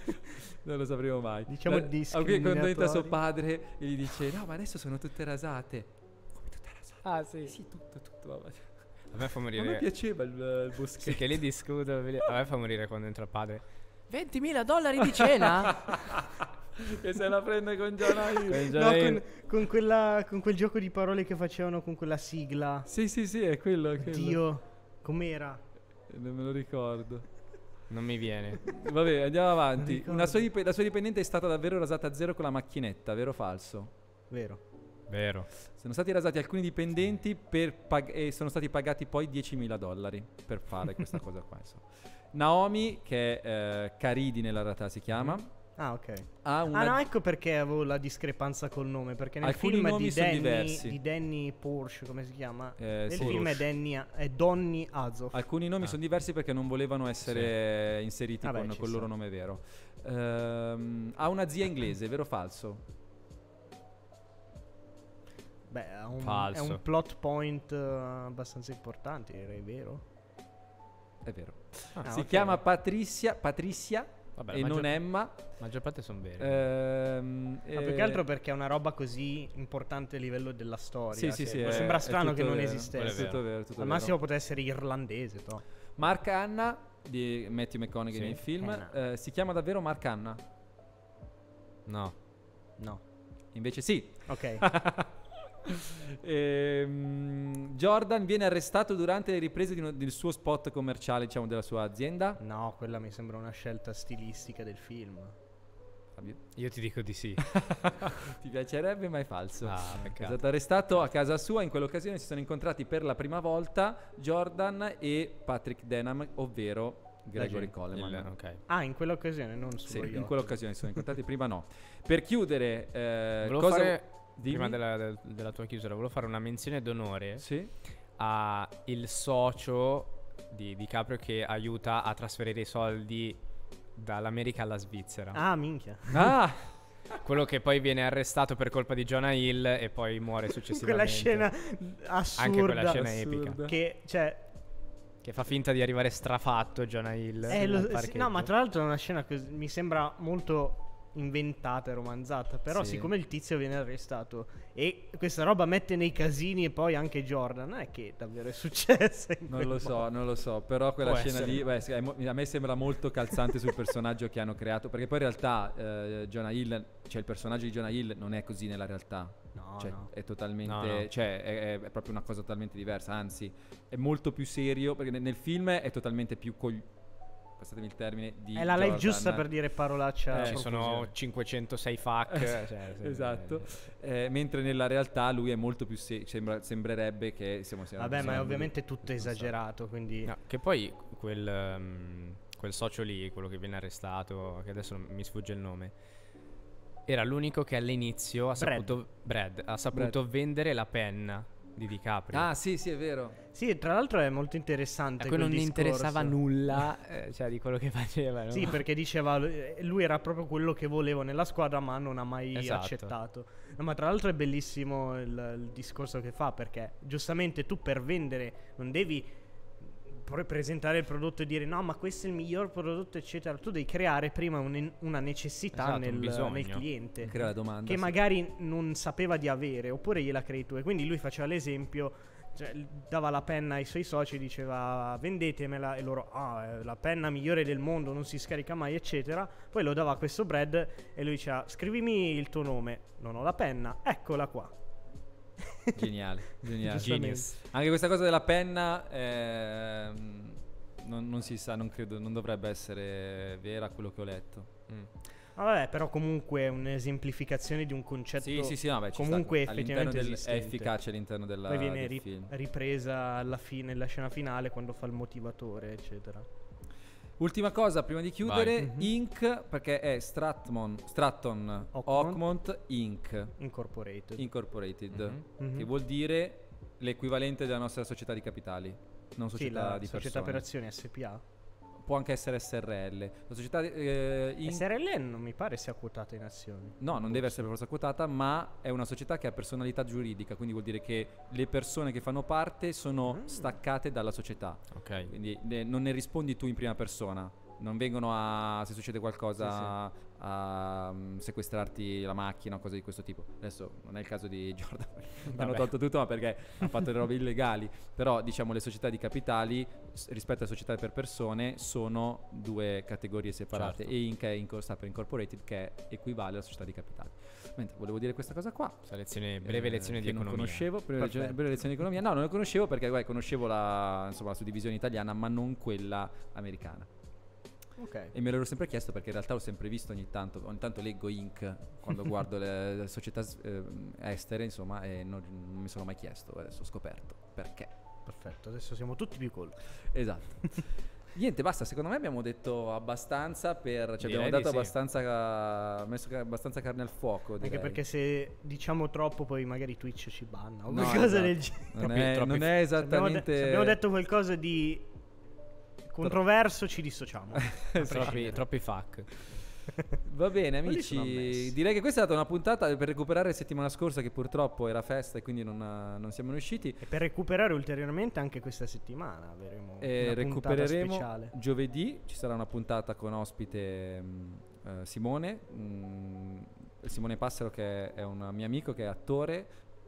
Non lo sapremo mai. Diciamo La- anche quando entra suo discriminatori. padre e gli dice: no, ma adesso sono tutte rasate. Come tutte rasate? Ah, sì. Sì, tutto, tutto. vabbè. A me fa A me morire. piaceva il, il Sì, boschetto. che lì discutono. A me fa morire quando entra il padre. ventimila dollari di cena? Che se la prende con Jonah Hill. No, con, con quella, con quel gioco di parole che facevano con quella sigla. Sì, sì, sì, è quello. è quello. Dio, com'era? Non me lo ricordo. Non mi viene. Vabbè, andiamo avanti. ricordo. Una sua dip- la sua dipendente è stata davvero rasata a zero con la macchinetta, vero o falso? Vero. Vero. Sono stati rasati alcuni dipendenti per pag- e sono stati pagati poi diecimila dollari per fare questa cosa qua. Insomma. Naomi, che è eh, Caridi nella realtà si chiama, Ah, ok. ha una... Ah, no, ecco perché avevo la discrepanza col nome. Perché nel Alcuni film nomi di sono Danny, diversi. di Danny Porsche, come si chiama? Eh, nel sì. film è, Danny, è Donny Azoff. Alcuni nomi Ah. sono diversi perché non volevano essere inseriti Vabbè, con ci col loro sta. nome vero. Ehm, ha una zia inglese, vero o falso? Beh, è un, Falso. è un plot point eh, abbastanza importante, direi, vero? È vero. Ah, si ok. chiama Patricia, Patricia Vabbè, e la non maggior, Emma. la maggior parte sono veri. Ehm, Ma più eh, che altro perché è una roba così importante a livello della storia. Sì, sì, che sì. mi è- sembra è strano tutto che non vero, esistesse. È tutto vero, tutto Al vero. massimo poteva essere irlandese, to. Mark Hanna di Matthew McConaughey Sì. nel film Hanna. eh, si chiama davvero Mark Hanna? No. No. Invece sì. Ok. Ehm, Jordan viene arrestato durante le riprese di uno- del suo spot commerciale, diciamo, della sua azienda. No, quella mi sembra una scelta stilistica del film. Fabio? Io ti dico di sì. Ti piacerebbe, ma è falso. Ah, È peccato. stato arrestato a casa sua. In quell'occasione si sono incontrati per la prima volta Jordan e Patrick Denham, ovvero Gregory gente. Coleman. Il- ok. Ah, in quell'occasione, non Sì, solo in quell'occasione si sono incontrati, prima no. Per chiudere, eh, Volevo cosa... fare, Dimmi. prima della, del- della tua chiusura, volevo fare una menzione d'onore Sì? a il socio di DiCaprio che aiuta a trasferire i soldi dall'America alla Svizzera. Ah, minchia. Ah! Quello che poi viene arrestato per colpa di Jonah Hill e poi muore successivamente. Quella scena assurda. Anche quella scena assurda. epica. Che, cioè, Che fa finta di arrivare strafatto Jonah Hill. eh, al lo- sì, parcheggio. no, ma tra l'altro è una scena che mi sembra molto inventata e romanzata. Però Sì. siccome il tizio viene arrestato e questa roba mette nei casini e poi anche Jordan, non è che davvero è successa in Non quel lo so, modo. non lo so, però quella Può scena essere. lì beh, sì, è mo- a me sembra molto calzante sul personaggio che hanno creato, perché poi in realtà eh, Jonah Hill, cioè il personaggio di Jonah Hill non è così nella realtà. No, Cioè, no. è totalmente, No, no. cioè è, è proprio una cosa totalmente diversa, anzi è molto più serio, perché nel, nel film è totalmente più col passatemi il termine di È la live Jordan. giusta per dire parolaccia. Eh, a Ci sono profusione. cinquecentosei fuck. cioè, sì, Esatto. eh, Eh, mentre nella realtà lui è molto più se- sembra- sembrerebbe che siamo siamo- Vabbè, ma siamo- è ovviamente tutto non so. esagerato, quindi no, che poi quel, um, quel socio lì, quello che viene arrestato, che adesso non mi sfugge il nome, era l'unico che all'inizio ha Brad. saputo, Brad, ha saputo vendere la penna di DiCaprio. Ah, sì, sì, è vero. sì, tra l'altro è molto interessante a cui quel non ne discorso. interessava nulla, eh, cioè di quello che faceva. no? Sì, perché diceva lui- lui era proprio quello che volevo nella squadra, ma non ha mai Esatto. accettato. No, ma tra l'altro è bellissimo il, il discorso che fa, perché giustamente tu per vendere non devi pre- presentare il prodotto e dire no, ma questo è il miglior prodotto, eccetera. Tu devi creare prima un- una necessità Esatto, un nel, bisogno. nel cliente Crea la domanda. che sì. magari non sapeva di avere, oppure gliela crei tu. E quindi lui faceva l'esempio, cioè, l- dava la penna ai suoi soci, diceva vendetemela, e loro ah, è la penna migliore del mondo, non si scarica mai, eccetera. Poi lo dava a questo Brad e lui diceva scrivimi il tuo nome. Non ho la penna, eccola qua. Geniale, geniale. Genius. Anche questa cosa della penna ehm, non, non si sa, non credo, non dovrebbe essere vera quello che ho letto. Mm. Ah, vabbè, però comunque è un'esemplificazione di un concetto Sì, sì, sì, no, beh, ci comunque sta. All'interno effettivamente del- è esistente. efficace all'interno della, Poi viene del ri- film. ripresa alla fine, nella scena finale, quando fa il motivatore, eccetera. Ultima cosa prima di chiudere, Vai. Mhm. Inc, perché è Stratmon, Stratton Oakmont. Oakmont Inc Incorporated. Incorporated, Mhm. Mhm. che vuol dire l'equivalente della nostra società di capitali, non Sì, società la di società persone. per azioni S P A. Può anche essere S R L. La società eh, Inc- S R L non mi pare sia quotata in azioni. No, non deve essere per forza quotata, ma è una società che ha personalità giuridica, quindi vuol dire che le persone che fanno parte sono Mm. staccate dalla società. Ok. Quindi ne- non ne rispondi tu in prima persona. Non vengono a, se succede qualcosa, a mm, sequestrarti la macchina o cose di questo tipo. Adesso non è il caso di Jordan, hanno Vabbè. tolto tutto, ma perché ha fatto le robe illegali. Però diciamo le società di capitali s- rispetto alle società per persone sono due categorie separate. Certo. E Inc è inco- sta per Incorporated, che equivale alla società di capitali. Mentre volevo dire questa cosa qua. Questa lezione, breve eh, lezione di che non economia. conoscevo, breve, Perfetto. lezione- breve lezione di economia. No, non la conoscevo perché guarda, conoscevo la, insomma, la suddivisione italiana, ma non quella americana. Ok. E me l'ero sempre chiesto perché in realtà ho sempre visto ogni tanto, ogni tanto leggo Inc quando guardo le, le società eh, estere, insomma, e non, non mi sono mai chiesto, adesso ho scoperto perché. Perfetto, adesso siamo tutti più colti. Esatto. Niente, basta, secondo me abbiamo detto abbastanza per, cioè abbiamo Direi dato di sì. abbastanza, messo ca- abbastanza carne al fuoco, Anche direi. perché se diciamo troppo poi magari Twitch ci banna o No, qualcosa esatto. del genere. Non Troppi- è, troppi non f- è Se abbiamo, de- esattamente... se abbiamo detto qualcosa di controverso ci dissociamo. Troppi, troppi fuck. Va bene Quelli sono amici, ammessi. direi che questa è stata una puntata per recuperare settimana scorsa che purtroppo era festa e quindi non, non siamo riusciti. E per recuperare ulteriormente anche questa settimana avremo E una puntata recupereremo speciale. giovedì, ci sarà una puntata con ospite mh, eh, Simone, mh, Simone Passero che è un mio amico che è attore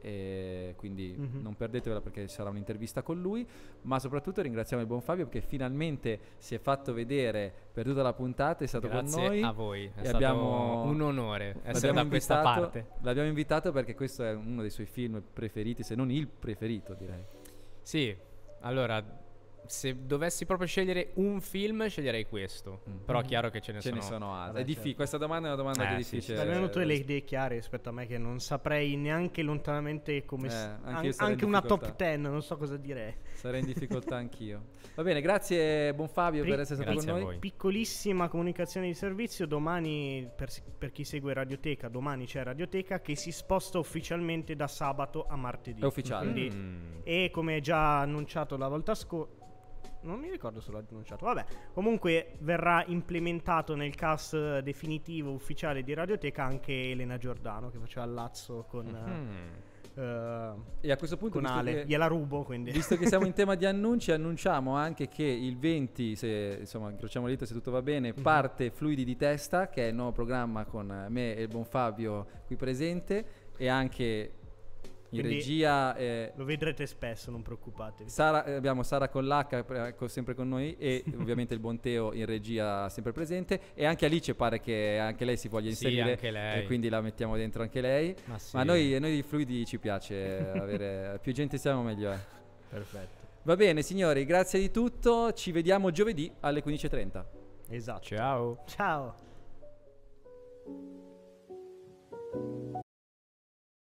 e quindi Mhm. non perdetevela perché ci sarà un'intervista con lui, ma soprattutto ringraziamo il buon Fabio perché finalmente si è fatto vedere per tutta la puntata, è stato Grazie con noi a voi. È e stato abbiamo- un onore essere L'abbiamo da questa invitato- parte. L'abbiamo invitato perché questo è uno dei suoi film preferiti, se non il preferito direi. Sì, allora, se dovessi proprio scegliere un film, sceglierei questo. Mm. Però è Mhm. chiaro che ce ne Ce sono. ne sono altri. Vabbè, È diffi- certo. Questa domanda è una domanda Eh, che è sì, difficile. sì, Almeno tu hai le eh, idee chiare rispetto a me che non saprei neanche lontanamente come Eh, s- anche an- io sarei anche in una difficoltà. top ten, non so cosa direi. Sarei in difficoltà anch'io. Va bene, grazie buon Fabio Pri- per essere stato Grazie con a noi. voi. Piccolissima comunicazione di servizio, domani per, s- per chi segue Radioteca, domani c'è Radioteca che si sposta ufficialmente da sabato a martedì. È ufficiale. Quindi- Mm. E come già annunciato la volta scorsa, non mi ricordo se l'ho annunciato, vabbè, comunque verrà implementato nel cast definitivo ufficiale di Radioteca anche Elena Giordano che faceva il lazzo con Mhm. eh, E a questo punto, con visto Ale, che- gliela rubo, quindi. Visto che siamo in tema di annunci, annunciamo anche che il venti, se insomma incrociamo le dita se tutto va bene, Mhm. parte Fluidi di Testa, che è il nuovo programma con me e il buon Fabio qui presente, e anche in Quindi regia eh, Lo vedrete spesso, non preoccupatevi. Sara, eh, abbiamo Sara con l'H eh, co- sempre con noi, e ovviamente il buon Teo in regia sempre presente, e anche Alice pare che anche lei si voglia Sì, inserire, anche lei. e quindi la mettiamo dentro anche lei. Ma, sì. Ma noi, noi di Fluidi ci piace avere, più gente siamo meglio è. Perfetto. Va bene signori, grazie di tutto, ci vediamo giovedì alle quindici e trenta. Esatto. Ciao. Ciao.